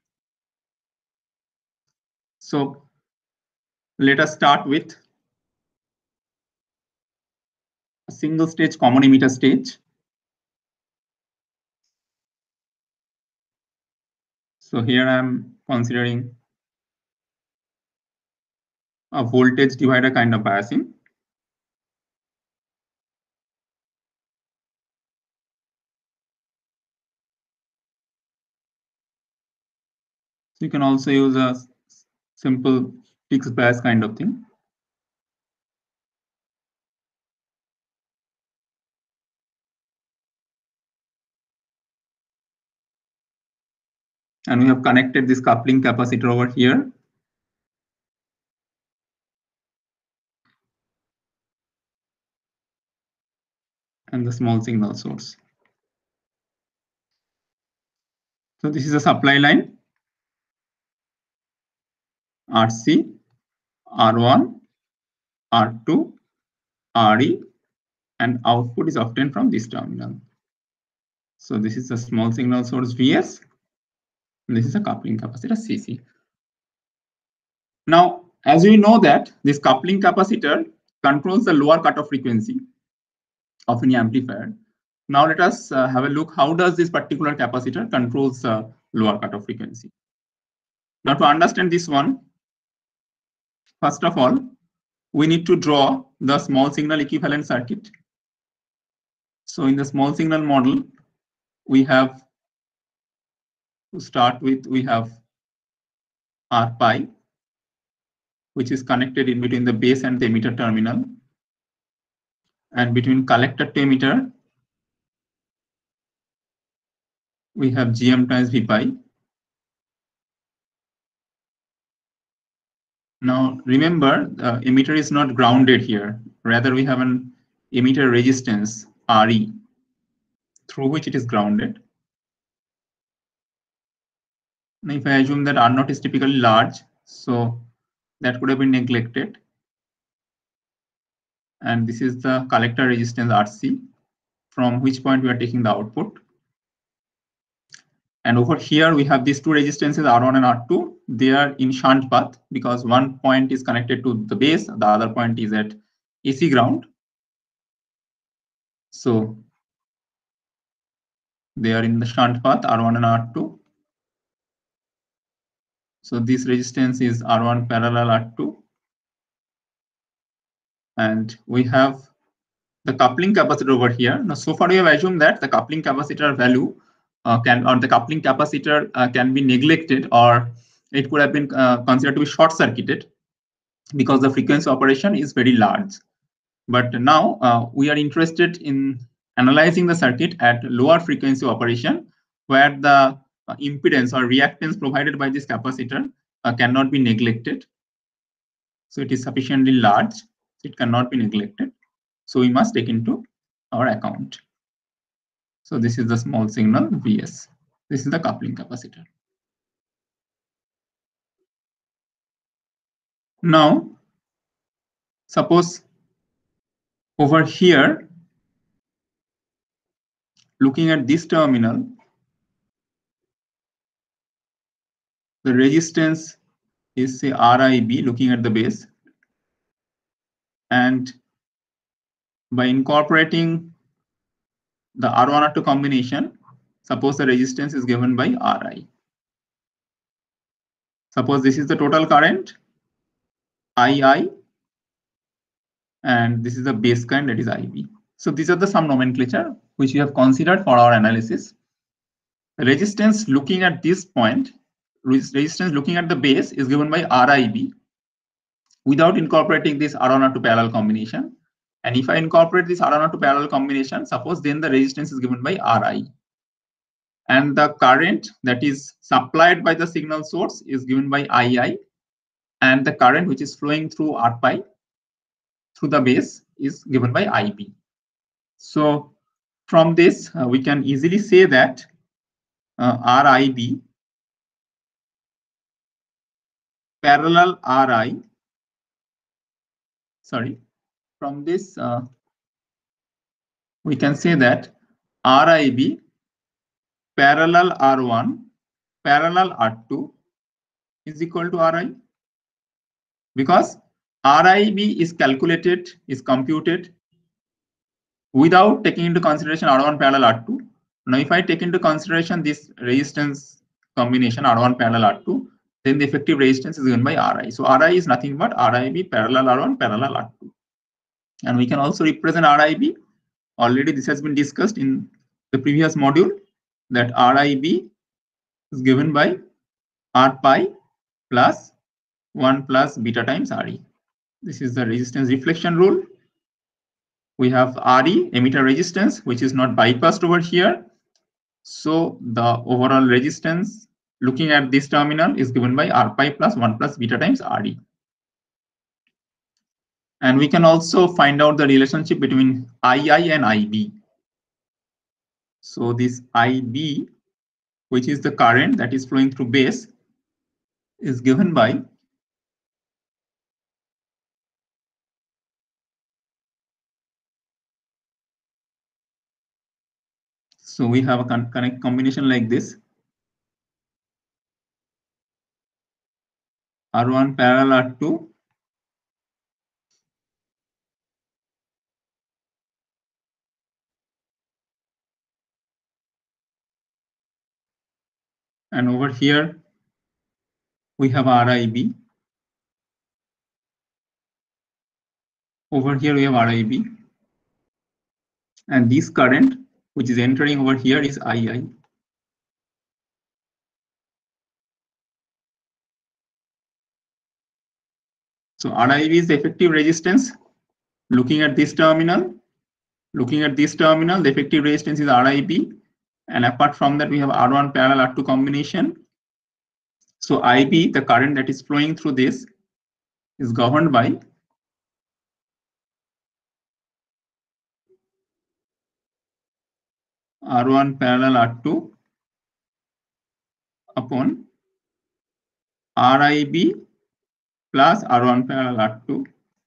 So let us start with a single stage common emitter stage. So here I am considering a voltage divider kind of biasing. So you can also use a simple fixed bias kind of thing. And we have connected this coupling capacitor over here. And the small signal source. So this is a supply line, R C, R one, R two, R E, and output is obtained from this terminal. So this is a small signal source V S. And this is a coupling capacitor C C. Now, as we know that this coupling capacitor controls the lower cutoff frequency of any amplifier. Now let us uh, have a look. How does this particular capacitor controls uh, lower cutoff frequency? Now to understand this one, first of all, we need to draw the small signal equivalent circuit. So in the small signal model, we have to start with, we have R pi, which is connected in between the base and the emitter terminal. And between collector to emitter, we have G M times V pi. Now remember, the emitter is not grounded here. Rather, we have an emitter resistance R E through which it is grounded. Now, if I assume that R naught is typically large, so that could have been neglected. And this is the collector resistance R C, from which point we are taking the output. And over here, we have these two resistances, R one and R two. They are in shunt path because one point is connected to the base, the other point is at A C ground. So they are in the shunt path, R one and R two. So this resistance is R one parallel R two. And we have the coupling capacitor over here. Now, so far we have assumed that the coupling capacitor value uh, can, or the coupling capacitor uh, can be neglected, or it could have been uh, considered to be short circuited because the frequency operation is very large. But now uh, we are interested in analyzing the circuit at lower frequency operation, where the uh, impedance or reactance provided by this capacitor uh, cannot be neglected. So it is sufficiently large. It cannot be neglected. So we must take into our account. So this is the small signal V S. This is the coupling capacitor. Now, suppose over here, looking at this terminal, the resistance is say R I B, looking at the base, and by incorporating the R one R two combination, suppose the resistance is given by R I. Suppose this is the total current, I I, and this is the base current, that is I B. So these are the some nomenclature which we have considered for our analysis. Resistance looking at this point, resistance looking at the base is given by R I B without incorporating this R one R two parallel combination. And if I incorporate this R one R two parallel combination, suppose then the resistance is given by R I. And the current that is supplied by the signal source is given by I I. And the current which is flowing through R pi through the base is given by I B. So from this, uh, we can easily say that uh, R I B parallel R I, sorry, from this, uh, we can say that R I B parallel R one parallel R two is equal to R I, because R I B is calculated, is computed without taking into consideration R one parallel R two. Now, if I take into consideration this resistance combination R one parallel R two, then the effective resistance is given by R I. So R I is nothing but R I B parallel R one parallel R two. And we can also represent R I B. Already this has been discussed in the previous module, that R I B is given by R pi plus one plus beta times R E. This is the resistance reflection rule. We have R E, emitter resistance, which is not bypassed over here. So the overall resistance looking at this terminal is given by R pi plus one plus beta times R E. And we can also find out the relationship between I I and I B. So this I B, which is the current that is flowing through base, is given by so we have a con connect combination like this, R one parallel R two and over here we have R I B. Over here we have R I B, and this current which is entering over here is I I. So R I B is the effective resistance looking at this terminal. Looking at this terminal, the effective resistance is R I B, and apart from that we have R one parallel R two combination. So I B, the current that is flowing through this, is governed by R one parallel R two upon R I B plus R one parallel R two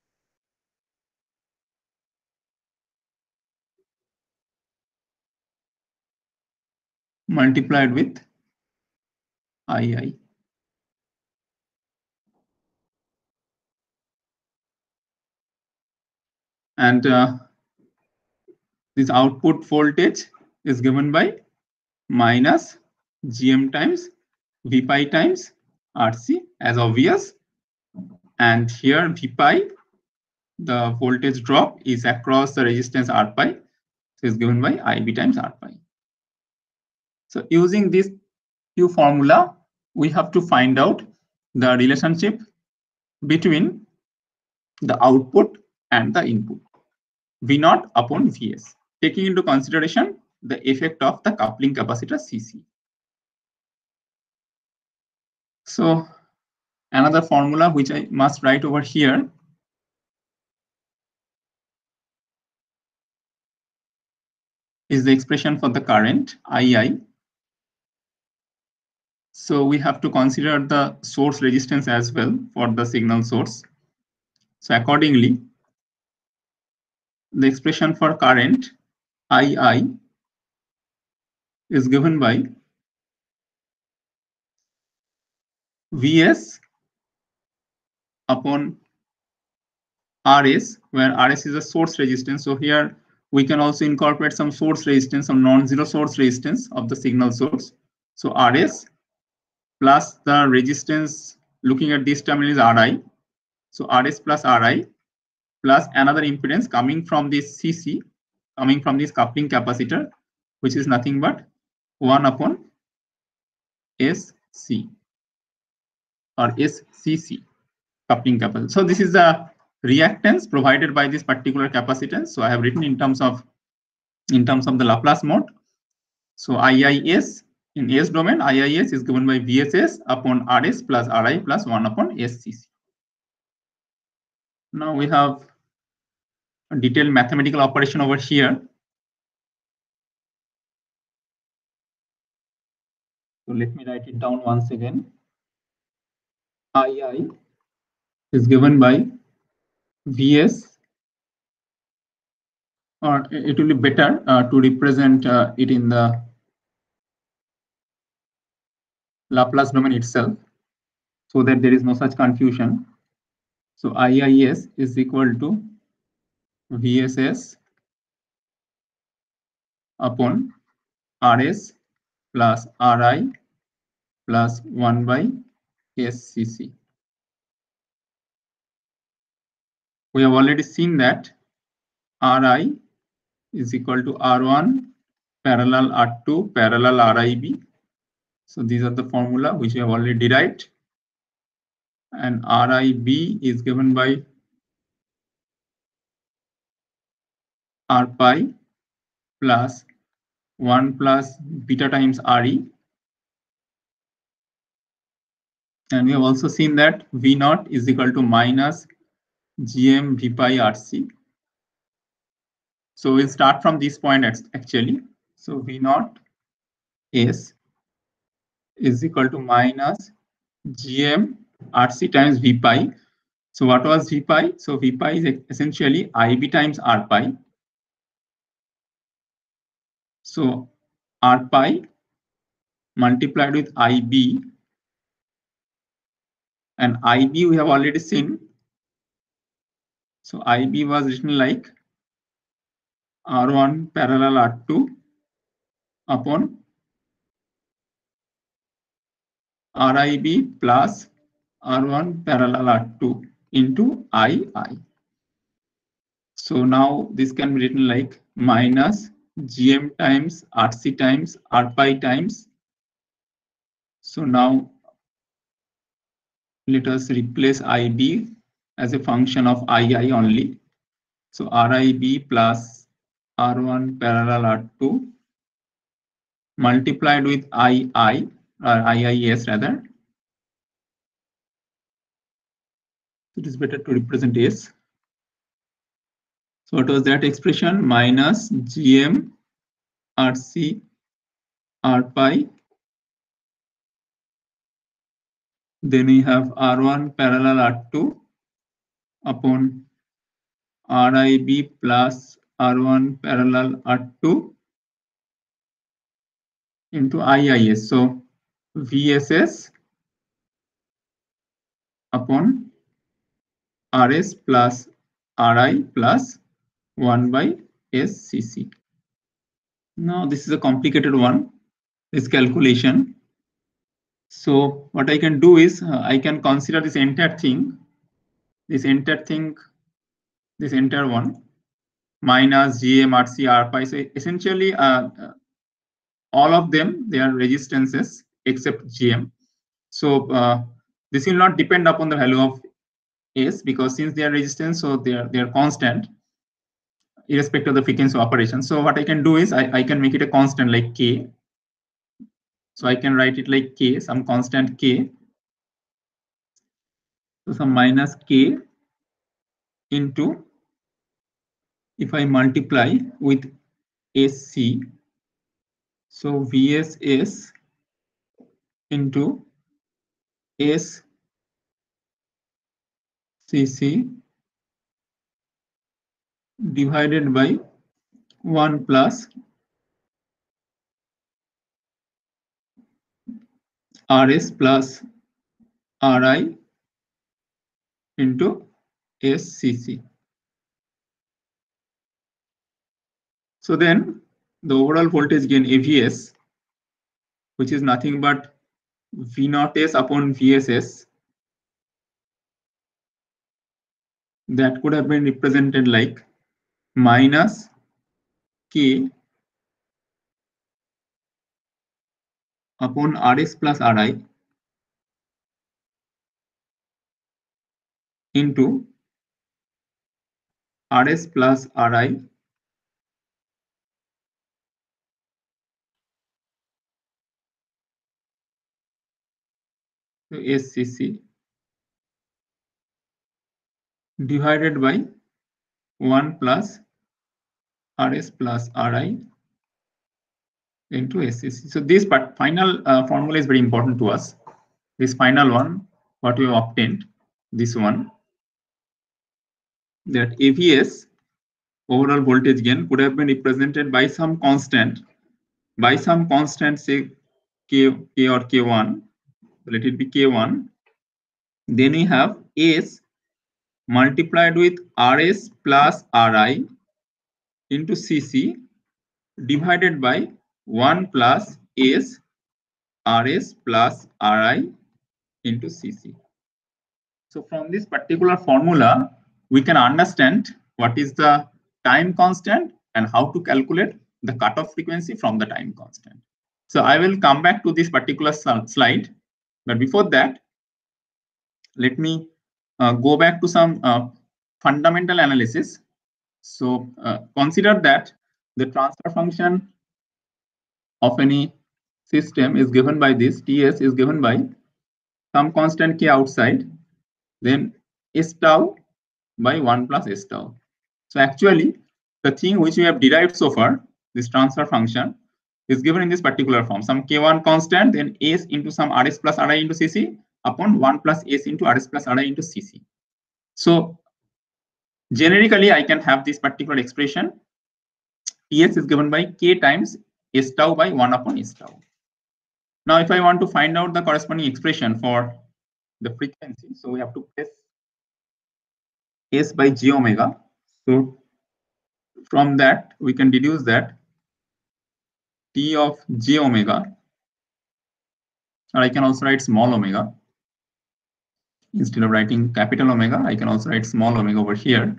multiplied with I I. And uh, this output voltage is given by minus G M times V pi times R C, as obvious. And here V pi, the voltage drop is across the resistance R pi, so is given by I B times R pi. So using this Q formula, we have to find out the relationship between the output and the input, V naught upon V S, taking into consideration the effect of the coupling capacitor C C. So another formula which I must write over here. Is the expression for the current I I. So we have to consider the source resistance as well for the signal source. So accordingly, the expression for current I I is given by Vs upon Rs, where Rs is a source resistance. So here we can also incorporate some source resistance, some non-zero source resistance of the signal source. So Rs plus the resistance, looking at this term, is Ri. So Rs plus Ri plus another impedance coming from this C C, coming from this coupling capacitor, which is nothing but one upon S C or S C C, coupling capacitor. So this is the reactance provided by this particular capacitance. So I have written in terms of in terms of the Laplace mode. So I I S in S domain, I I S is given by V S S upon R S plus R I plus one upon S C C. Now we have a detailed mathematical operation over here. So let me write it down once again. I I is given by Vs, or it will be better uh, to represent uh, it in the Laplace domain itself, so that there is no such confusion. So I I S is equal to V S S upon R S plus R I plus one by S C C. We have already seen that R I is equal to R one parallel R two parallel R I B. So these are the formula which we have already derived. And R I B is given by R pi plus one plus beta times Re. And we have also seen that V naught is equal to minus Gm V pi R C. So we'll start from this point actually. So V naught S is equal to minus Gm R C times V pi. So what was V pi? So V pi is essentially I B times R pi. So R pi multiplied with I B, and I B we have already seen. So I B was written like R one parallel R two upon R I B plus R one parallel R two into I I. So now this can be written like minus Gm times R C times R pi times. So now let us replace I B as a function of I I only. So R I B plus R one parallel R two multiplied with I I, or I I S rather. It is better to represent S. So what was that expression? Minus Gm R C R pi. Then we have R one parallel R two upon R I B plus R one parallel R two into I I S. So V S S upon R S plus R I plus one by S C C. Now this is a complicated one, this calculation. So what I can do is uh, I can consider this entire thing, this entire thing, this entire one, minus Gm R C R pi. So essentially uh, all of them, they are resistances except Gm. So uh, this will not depend upon the value of S, because since they are resistance, so they are they are constant irrespective of the frequency of operation. So what I can do is I, I can make it a constant like K. So I can write it like K, some constant K. So some minus k into, if I multiply with S C, so V S S into S C C divided by one plus R S plus R I into S C C. So then the overall voltage gain A V S, which is nothing but V naught S upon V S S, that could have been represented like minus K upon R S plus R I into R S plus R I to S C C divided by one plus R S plus R I into S C C. So this but final uh, formula is very important to us. This final one, what we have obtained, this one, that A V S, overall voltage gain, could have been represented by some constant, by some constant, say K, K or K one, let it be K one. Then we have S multiplied with R S plus R I into C C divided by one plus S R S plus R I into C C. So from this particular formula, we can understand what is the time constant and how to calculate the cutoff frequency from the time constant. So I will come back to this particular slide, but before that, let me uh, go back to some uh, fundamental analysis. So uh, consider that the transfer function of any system is given by this, T S is given by some constant K outside, then S tau by one plus S tau. So actually, the thing which we have derived so far, this transfer function, is given in this particular form. Some K one constant, then S into some R S plus R I into C C upon one plus S into R S plus R I into C C. So generically, I can have this particular expression. T S is given by K times S tau by one upon S tau. Now, if I want to find out the corresponding expression for the frequency, so we have to place S by J omega. So from that, we can deduce that T of J omega, or I can also write small omega. Instead of writing capital omega, I can also write small omega over here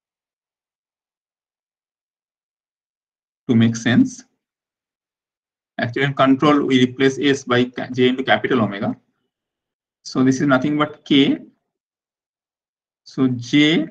to make sense. Actually, in control, we replace S by J into capital omega. So this is nothing but K. So J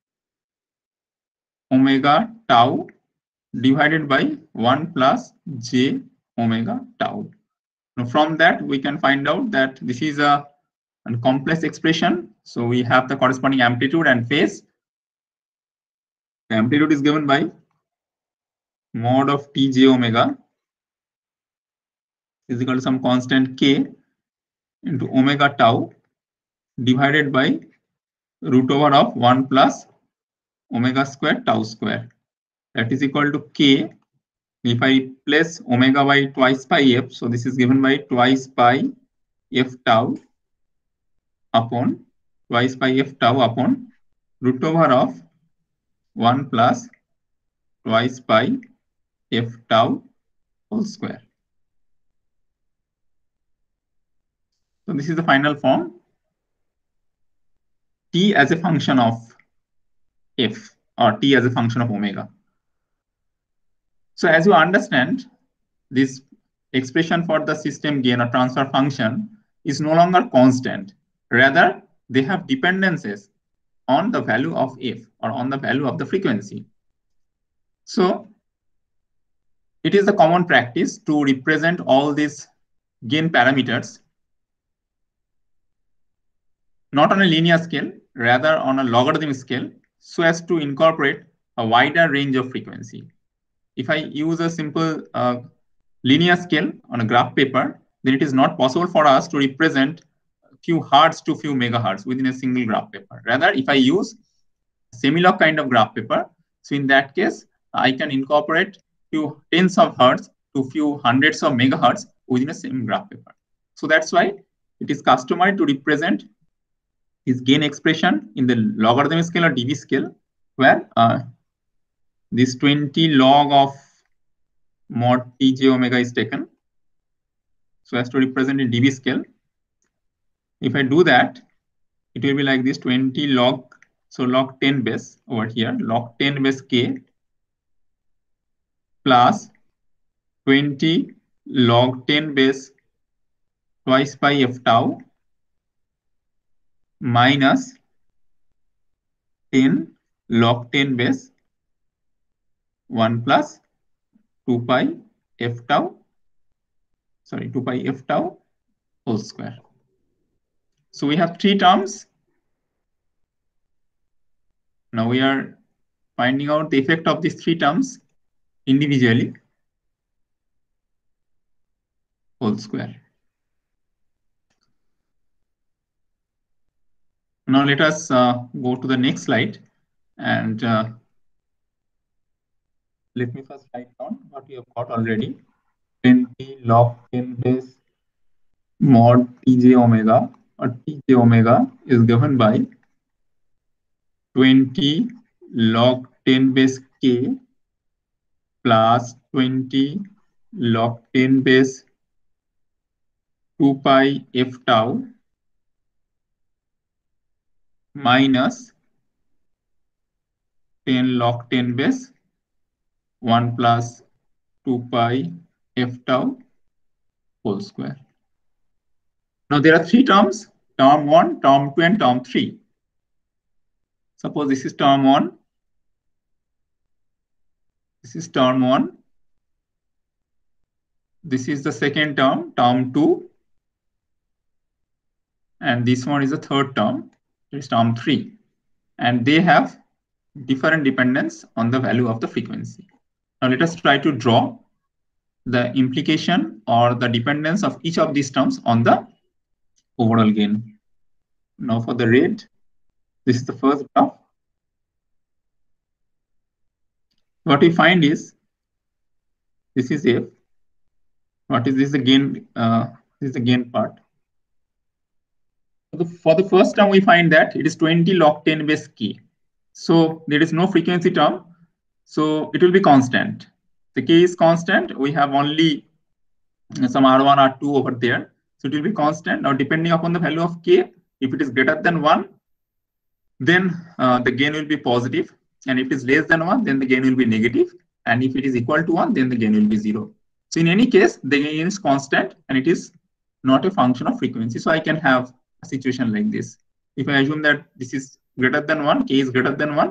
omega tau divided by one plus J omega tau. Now from that, we can find out that this is a, a complex expression. So we have the corresponding amplitude and phase. The amplitude is given by mod of T J omega is equal to some constant K into omega tau divided by root over of one plus omega square tau square. That is equal to K. If I replace omega by twice pi f, so this is given by twice pi f tau upon twice pi f tau upon root over of one plus twice pi f tau whole square. So this is the final form. T as a function of f, or T as a function of omega. So as you understand, this expression for the system gain or transfer function is no longer constant. Rather, they have dependencies on the value of f, or on the value of the frequency. So it is the common practice to represent all these gain parameters not on a linear scale, rather on a logarithmic scale, so as to incorporate a wider range of frequency. If I use a simple uh, linear scale on a graph paper, then it is not possible for us to represent a few hertz to few megahertz within a single graph paper. Rather, if I use semi-log kind of graph paper, so in that case, I can incorporate few tens of hertz to few hundreds of megahertz within a same graph paper. So that's why it is customary to represent this gain expression in the logarithmic scale or dB scale, where uh, this twenty log of mod Tj omega is taken, so as to represent in dB scale. If I do that, it will be like this twenty log, so log ten base over here, log ten base k plus twenty log ten base twice pi f tau minus ten log ten base one plus two pi f tau, sorry, two pi f tau whole square. So we have three terms. Now we are finding out the effect of these three terms individually whole square. Now let us uh, go to the next slide, and uh, let me first write down what we have got already. twenty log ten base mod Tj omega or Tj omega is given by twenty log ten base k plus twenty log ten base two pi f tau minus ten log ten base one plus two pi f tau whole square. Now there are three terms, term one, term two, and term three. Suppose this is term one, this is term one, this is the second term, term two, and this one is the third term, it is term three. And they have different dependence on the value of the frequency. Now let us try to draw the implication or the dependence of each of these terms on the overall gain. Now for the red, this is the first graph. What we find is, this is F. What is this? The gain, uh, this is the gain part. For the, for the first term, we find that it is twenty log ten base k. So there is no frequency term. So it will be constant. The k is constant. We have only some R one, R two over there. So it will be constant. Now, depending upon the value of k, if it is greater than one, then uh, the gain will be positive. And if it is less than one, then the gain will be negative. And if it is equal to one, then the gain will be zero. So in any case, the gain is constant and it is not a function of frequency. So I can have a situation like this. If I assume that this is greater than one, k is greater than one,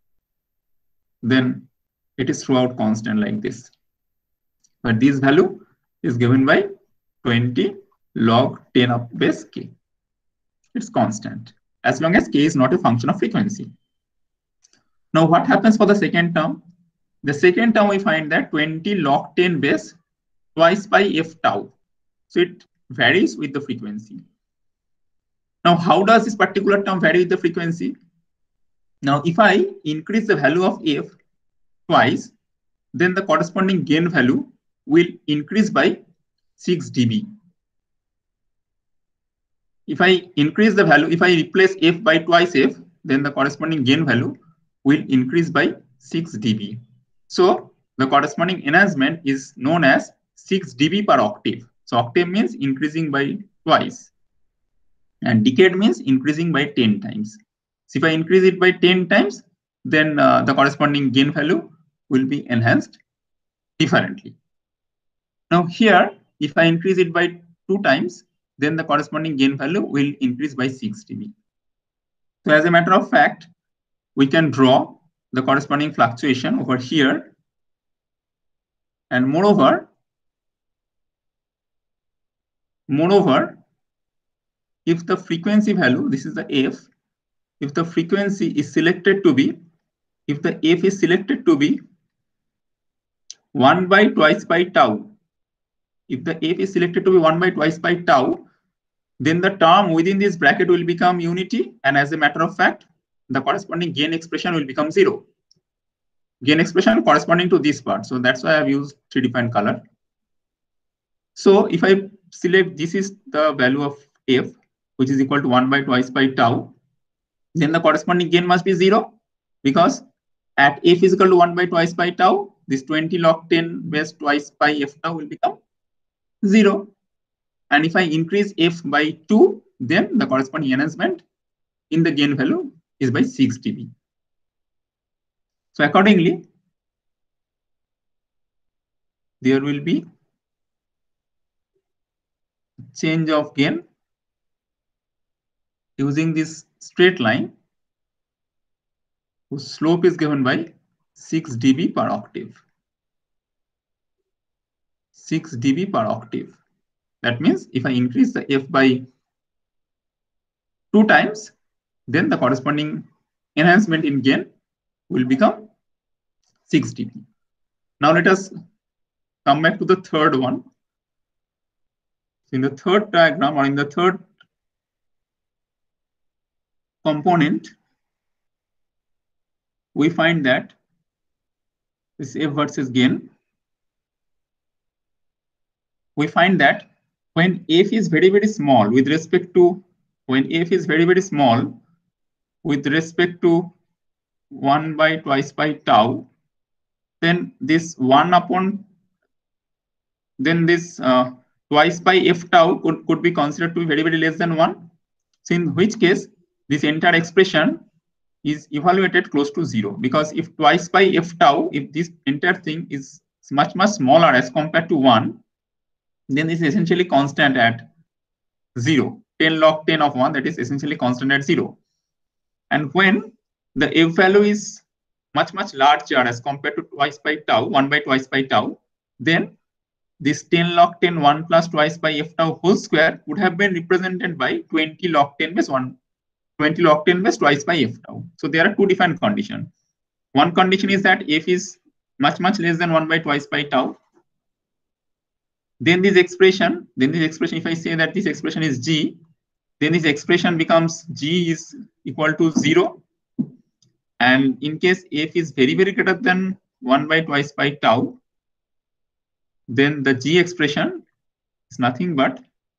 then it is throughout constant like this. But this value is given by twenty log ten of base k. It's constant as long as k is not a function of frequency. Now what happens for the second term? The second term we find that twenty log ten base twice by f tau. So it varies with the frequency. Now how does this particular term vary with the frequency? Now if I increase the value of f twice, then the corresponding gain value will increase by six d B. If I increase the value, if I replace f by twice f, then the corresponding gain value will increase by six d B. So the corresponding enhancement is known as six d B per octave. So octave means increasing by twice, and decade means increasing by ten times. So if I increase it by ten times, then uh, the corresponding gain value will be enhanced differently. Now here, if I increase it by two times, then the corresponding gain value will increase by six d B. So as a matter of fact, we can draw the corresponding fluctuation over here. And moreover, moreover, if the frequency value, this is the f, if the frequency is selected to be, if the f is selected to be one by twice by tau, if the f is selected to be one by twice by tau, then the term within this bracket will become unity, and as a matter of fact, the corresponding gain expression will become zero. Gain expression corresponding to this part. So that's why I've used three different color. So if I select, this is the value of f, which is equal to one by twice by tau, then the corresponding gain must be zero, because at f is equal to one by twice by tau, this twenty log ten base twice by f tau will become zero. And if I increase f by two, then the corresponding enhancement in the gain value is by six D B. So accordingly, there will be change of gain using this straight line whose slope is given by six D B per octave. six D B per octave. That means if I increase the f by two times, then the corresponding enhancement in gain will become six D B. Now let us come back to the third one. In the third diagram, or in the third component, we find that this f versus gain. We find that when f is very, very small with respect to, when f is very, very small with respect to one by twice by tau, then this one upon, then this uh, twice by f tau could, could be considered to be very, very less than one. So in which case, this entire expression is evaluated close to zero, because if twice by f tau, if this entire thing is much, much smaller as compared to one, then it's essentially constant at zero. ten log ten of one, that is essentially constant at zero. And when the f value is much, much larger as compared to twice by tau, one by twice by tau, then this ten log ten, one plus twice by f tau whole square would have been represented by twenty log ten base one, twenty log ten base twice by f tau. So there are two different conditions. One condition is that f is much, much less than one by twice by tau. Then this expression, then this expression, if I say that this expression is g, then this expression becomes g is equal to zero. And in case f is very, very greater than one by twice by tau, then the g expression is nothing but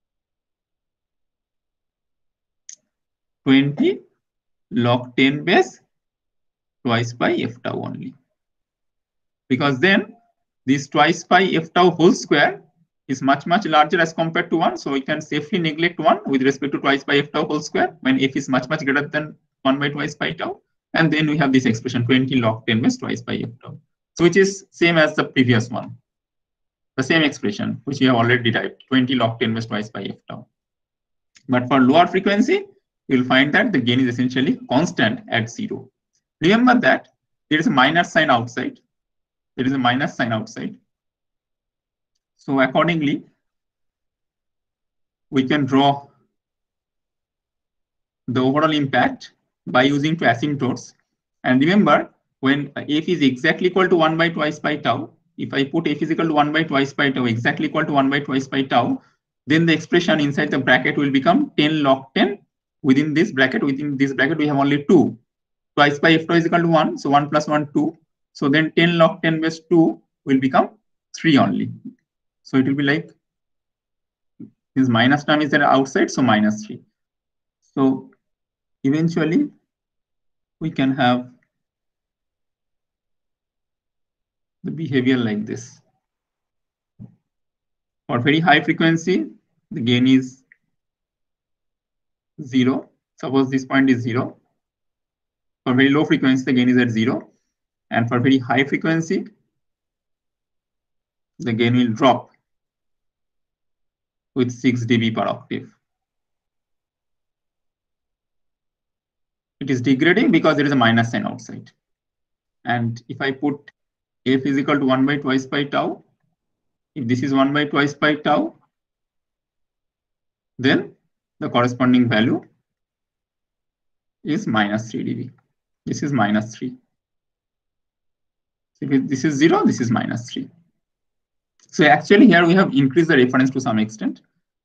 twenty log ten base twice by f tau only. Because then this twice by f tau whole square is much, much larger as compared to one. So we can safely neglect one with respect to twice by f tau whole square when f is much, much greater than one by twice by tau. And then we have this expression twenty log ten base twice by f tau. So which is same as the previous one. The same expression which we have already derived, twenty log ten base twice by f tau. But for lower frequency, you will find that the gain is essentially constant at zero. Remember that there is a minus sign outside. There is a minus sign outside. So accordingly, we can draw the overall impact by using two asymptotes. And remember, when f is exactly equal to one by twice by tau, if I put f is equal to one by twice by tau exactly equal to one by twice by tau, then the expression inside the bracket will become ten log ten. Within this bracket, within this bracket, we have only two. Twice by f tau is equal to one, so one plus one, two. So then ten log ten base two will become three only. So it will be like this minus term is there outside, so minus three. So eventually we can have the behavior like this. For very high frequency, the gain is zero. Suppose this point is zero. For very low frequency, the gain is at zero. And for very high frequency, the gain will drop with six D B per octave. It is degrading because there is a minus sign outside. And if I put f is equal to one by twice by tau, if this is one by twice by tau, then the corresponding value is minus three dB. This is minus three. So if this is zero, this is minus three. So actually here we have increased the reference to some extent.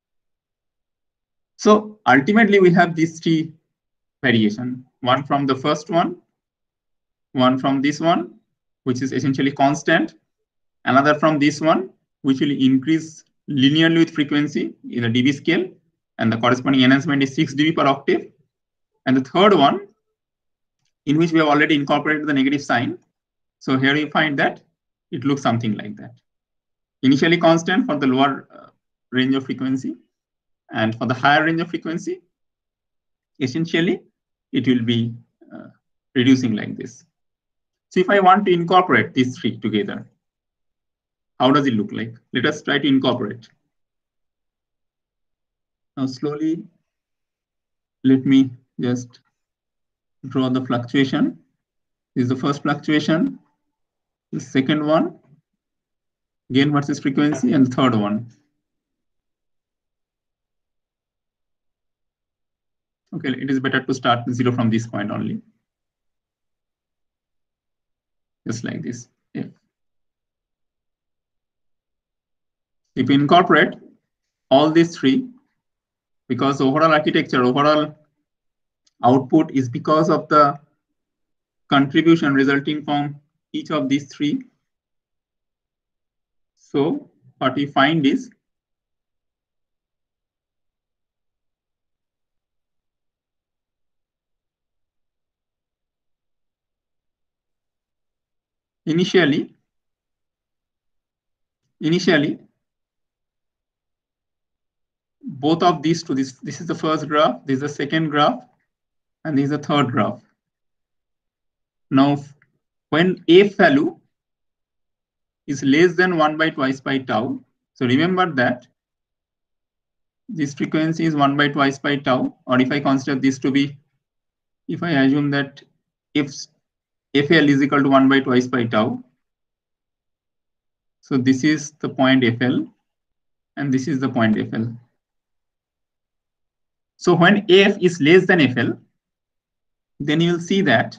So ultimately we have these three variation, one from the first one, one from this one, which is essentially constant, another from this one, which will increase linearly with frequency in a dB scale, and the corresponding enhancement is six dB per octave. And the third one, in which we have already incorporated the negative sign. So here you find that it looks something like that. Initially constant for the lower uh, range of frequency, and for the higher range of frequency, essentially it will be uh, reducing like this. So if I want to incorporate these three together, how does it look like? Let us try to incorporate. Now slowly, let me just draw the fluctuation. This is the first fluctuation, the second one, gain versus frequency, and the third one. Okay, it is better to start zero from this point only. Just like this. Yeah. If we incorporate all these three, because overall architecture, overall output is because of the contribution resulting from each of these three. So what we find is initially, initially, both of these two, this, this is the first graph, this is the second graph, and this is the third graph. Now, when F value is less than one by twice by tau, so remember that this frequency is one by twice by tau, or if I consider this to be, if I assume that if F L is equal to one by twice by tau, so this is the point F L, and this is the point F L. So when F is less than F L, then you will see that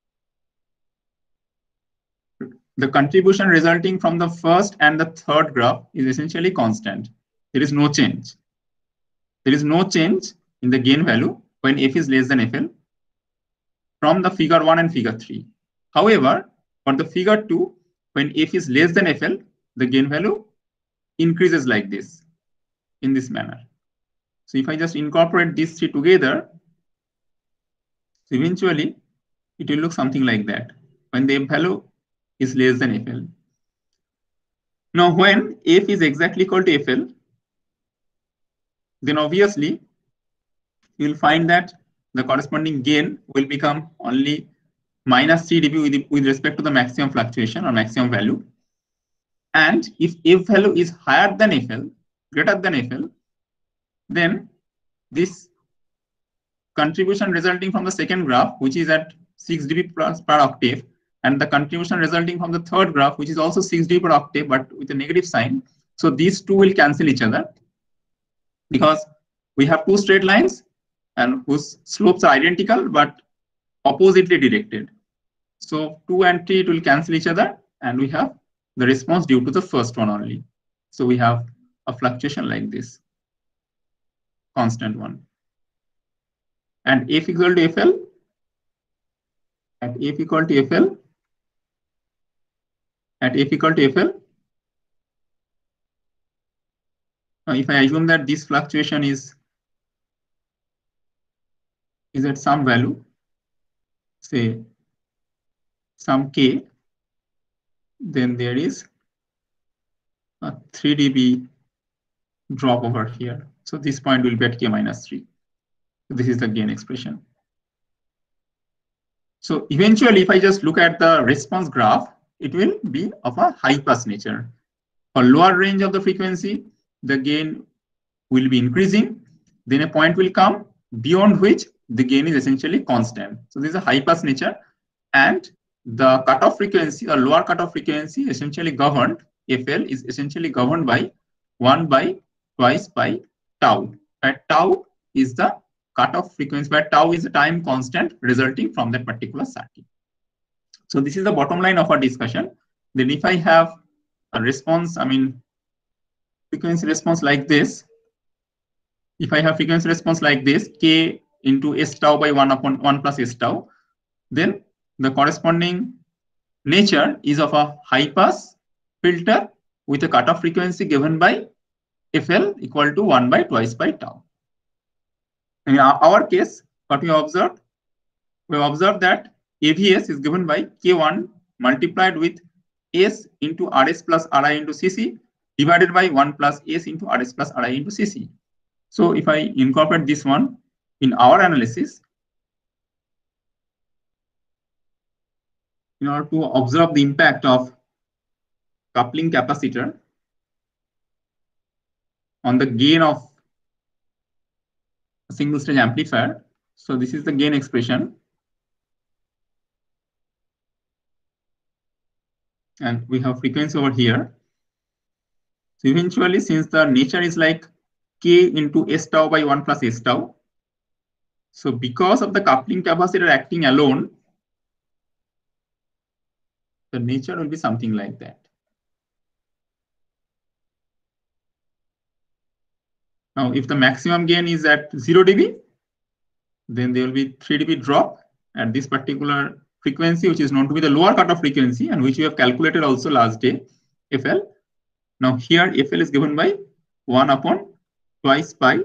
the contribution resulting from the first and the third graph is essentially constant. There is no change. There is no change in the gain value when F is less than F L from the figure one and figure three. However, for the figure two, when F is less than F L, the gain value increases like this, in this manner. So if I just incorporate these three together, so eventually it will look something like that when the F value is less than F L. Now, when F is exactly equal to F L, then obviously you will find that the corresponding gain will become only minus three dB with, with respect to the maximum fluctuation or maximum value. And if F value is higher than F L, greater than F L, then this contribution resulting from the second graph, which is at six dB per, per octave, and the contribution resulting from the third graph, which is also six dB per octave, but with a negative sign. So these two will cancel each other because we have two straight lines and whose slopes are identical but oppositely directed. So two and three, it will cancel each other, and we have the response due to the first one only. So we have a fluctuation like this, constant one. And F equal to F L, at F equal to F L, at F equal to F L, now if I assume that this fluctuation is, is at some value, say some K, then there is a three dB drop over here. So this point will be at K minus three. So this is the gain expression. So eventually, if I just look at the response graph, it will be of a high pass nature. For lower range of the frequency, the gain will be increasing. Then a point will come beyond which the gain is essentially constant. So this is a high pass nature, and the cutoff frequency or lower cutoff frequency essentially governed, F L is essentially governed by one by twice by tau. At tau, is the cutoff frequency, where tau is the time constant resulting from that particular circuit. So this is the bottom line of our discussion. Then if I have a response, I mean, frequency response like this, if I have frequency response like this, k into s tau by one upon one plus s tau, then the corresponding nature is of a high pass filter with a cutoff frequency given by F L equal to one by twice by tau. In our case, what we observed, we observed that A V S is given by K one multiplied with S into R S plus R I into C C divided by one plus S into R S plus R I into C C. So if I incorporate this one in our analysis, in order to observe the impact of coupling capacitor on the gain of a single stage amplifier. So this is the gain expression. And we have frequency over here. So eventually, since the nature is like k into s tau by one plus s tau, so because of the coupling capacitor acting alone, the nature will be something like that. Now, if the maximum gain is at zero D B, then there will be three D B drop at this particular frequency, which is known to be the lower cutoff frequency, and which we have calculated also last day, F L. Now here F L is given by one upon twice by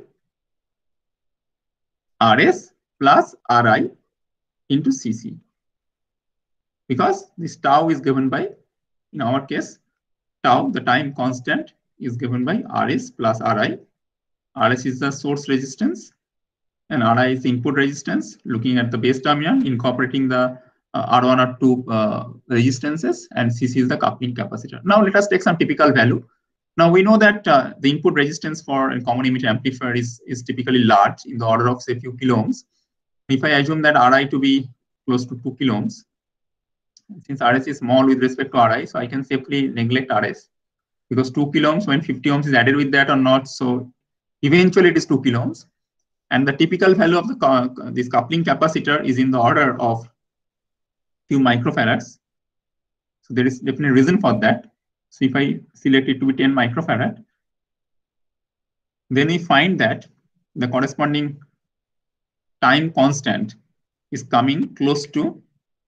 R S plus R I into C C. Because this tau is given by, in our case, tau, the time constant, is given by R S plus R I. R S is the source resistance and R I is the input resistance, looking at the base terminal, incorporating the uh, R one or two uh, resistances, and C C is the coupling capacitor. Now let us take some typical value. Now we know that uh, the input resistance for a common emitter amplifier is, is typically large, in the order of say few kilo ohms. If I assume that R I to be close to two kilo ohms, since R S is small with respect to R I, so I can safely neglect R S, because two kilo ohms, when fifty ohms is added with that or not, so eventually it is two kilo ohms. And the typical value of the this coupling capacitor is in the order of few microfarads. So there is definitely reason for that. So if I select it to be ten microfarad, then we find that the corresponding time constant is coming close to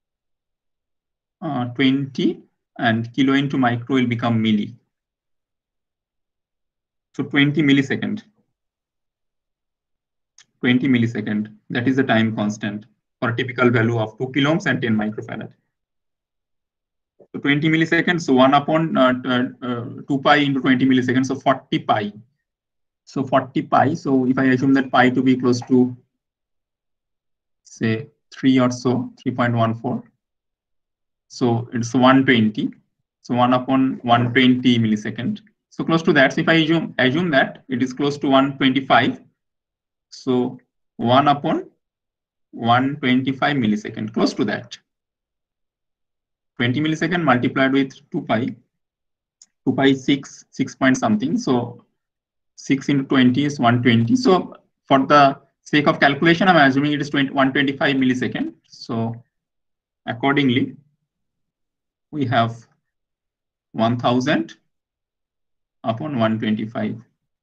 uh, twenty, and kilo into micro will become milli. So twenty millisecond. twenty millisecond, that is the time constant for a typical value of two kilo ohms and ten microfarad. So twenty milliseconds, so one upon uh, uh, two pi into twenty milliseconds, so forty pi. So forty pi, so if I assume that pi to be close to, say, three or so, three point one four. So it's one twenty. So one upon one hundred twenty millisecond. So close to that. So if I assume, assume that it is close to one hundred twenty-five. So one upon one hundred twenty-five millisecond, close to that. twenty millisecond multiplied with two pi. two pi is six, six point something. So six into twenty is one hundred twenty. So for the sake of calculation, I'm assuming it is one hundred twenty-five millisecond. So accordingly, we have one thousand upon one hundred twenty-five.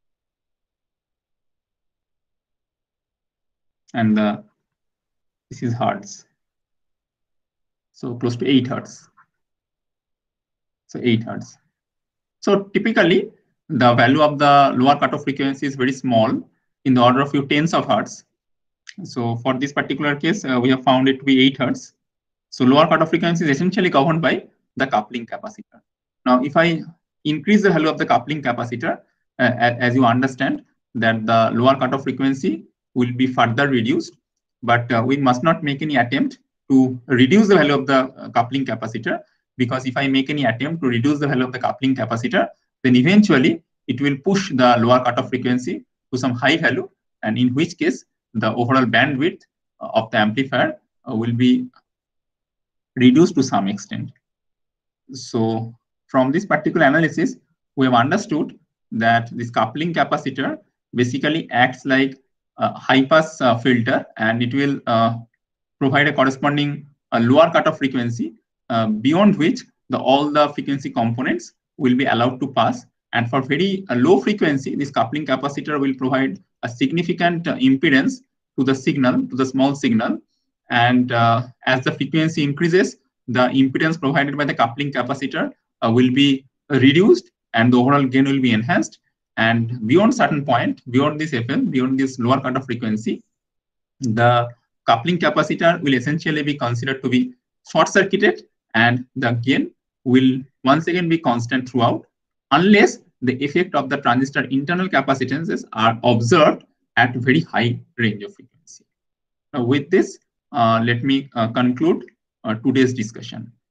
And uh, this is hertz. So close to eight hertz. So eight hertz. So typically, the value of the lower cutoff frequency is very small, in the order of few tens of hertz. So for this particular case, uh, we have found it to be eight hertz. So lower cutoff frequency is essentially governed by the coupling capacitor. Now, if I increase the value of the coupling capacitor, uh, as you understand that the lower cutoff frequency will be further reduced, but uh, we must not make any attempt to reduce the value of the uh, coupling capacitor, because if I make any attempt to reduce the value of the coupling capacitor, then eventually it will push the lower cutoff frequency to some high value, and in which case the overall bandwidth of the amplifier uh, will be reduced to some extent. So from this particular analysis, we have understood that this coupling capacitor basically acts like uh, high pass uh, filter, and it will uh, provide a corresponding uh, lower cutoff frequency uh, beyond which the all the frequency components will be allowed to pass. And for very uh, low frequency, this coupling capacitor will provide a significant uh, impedance to the signal, to the small signal. And uh, as the frequency increases, the impedance provided by the coupling capacitor uh, will be reduced and the overall gain will be enhanced. And beyond certain point, beyond this F L, beyond this lower cutoff frequency, the coupling capacitor will essentially be considered to be short-circuited, and the gain will once again be constant throughout, unless the effect of the transistor internal capacitances are observed at very high range of frequency. Now, with this, uh, let me uh, conclude uh, today's discussion.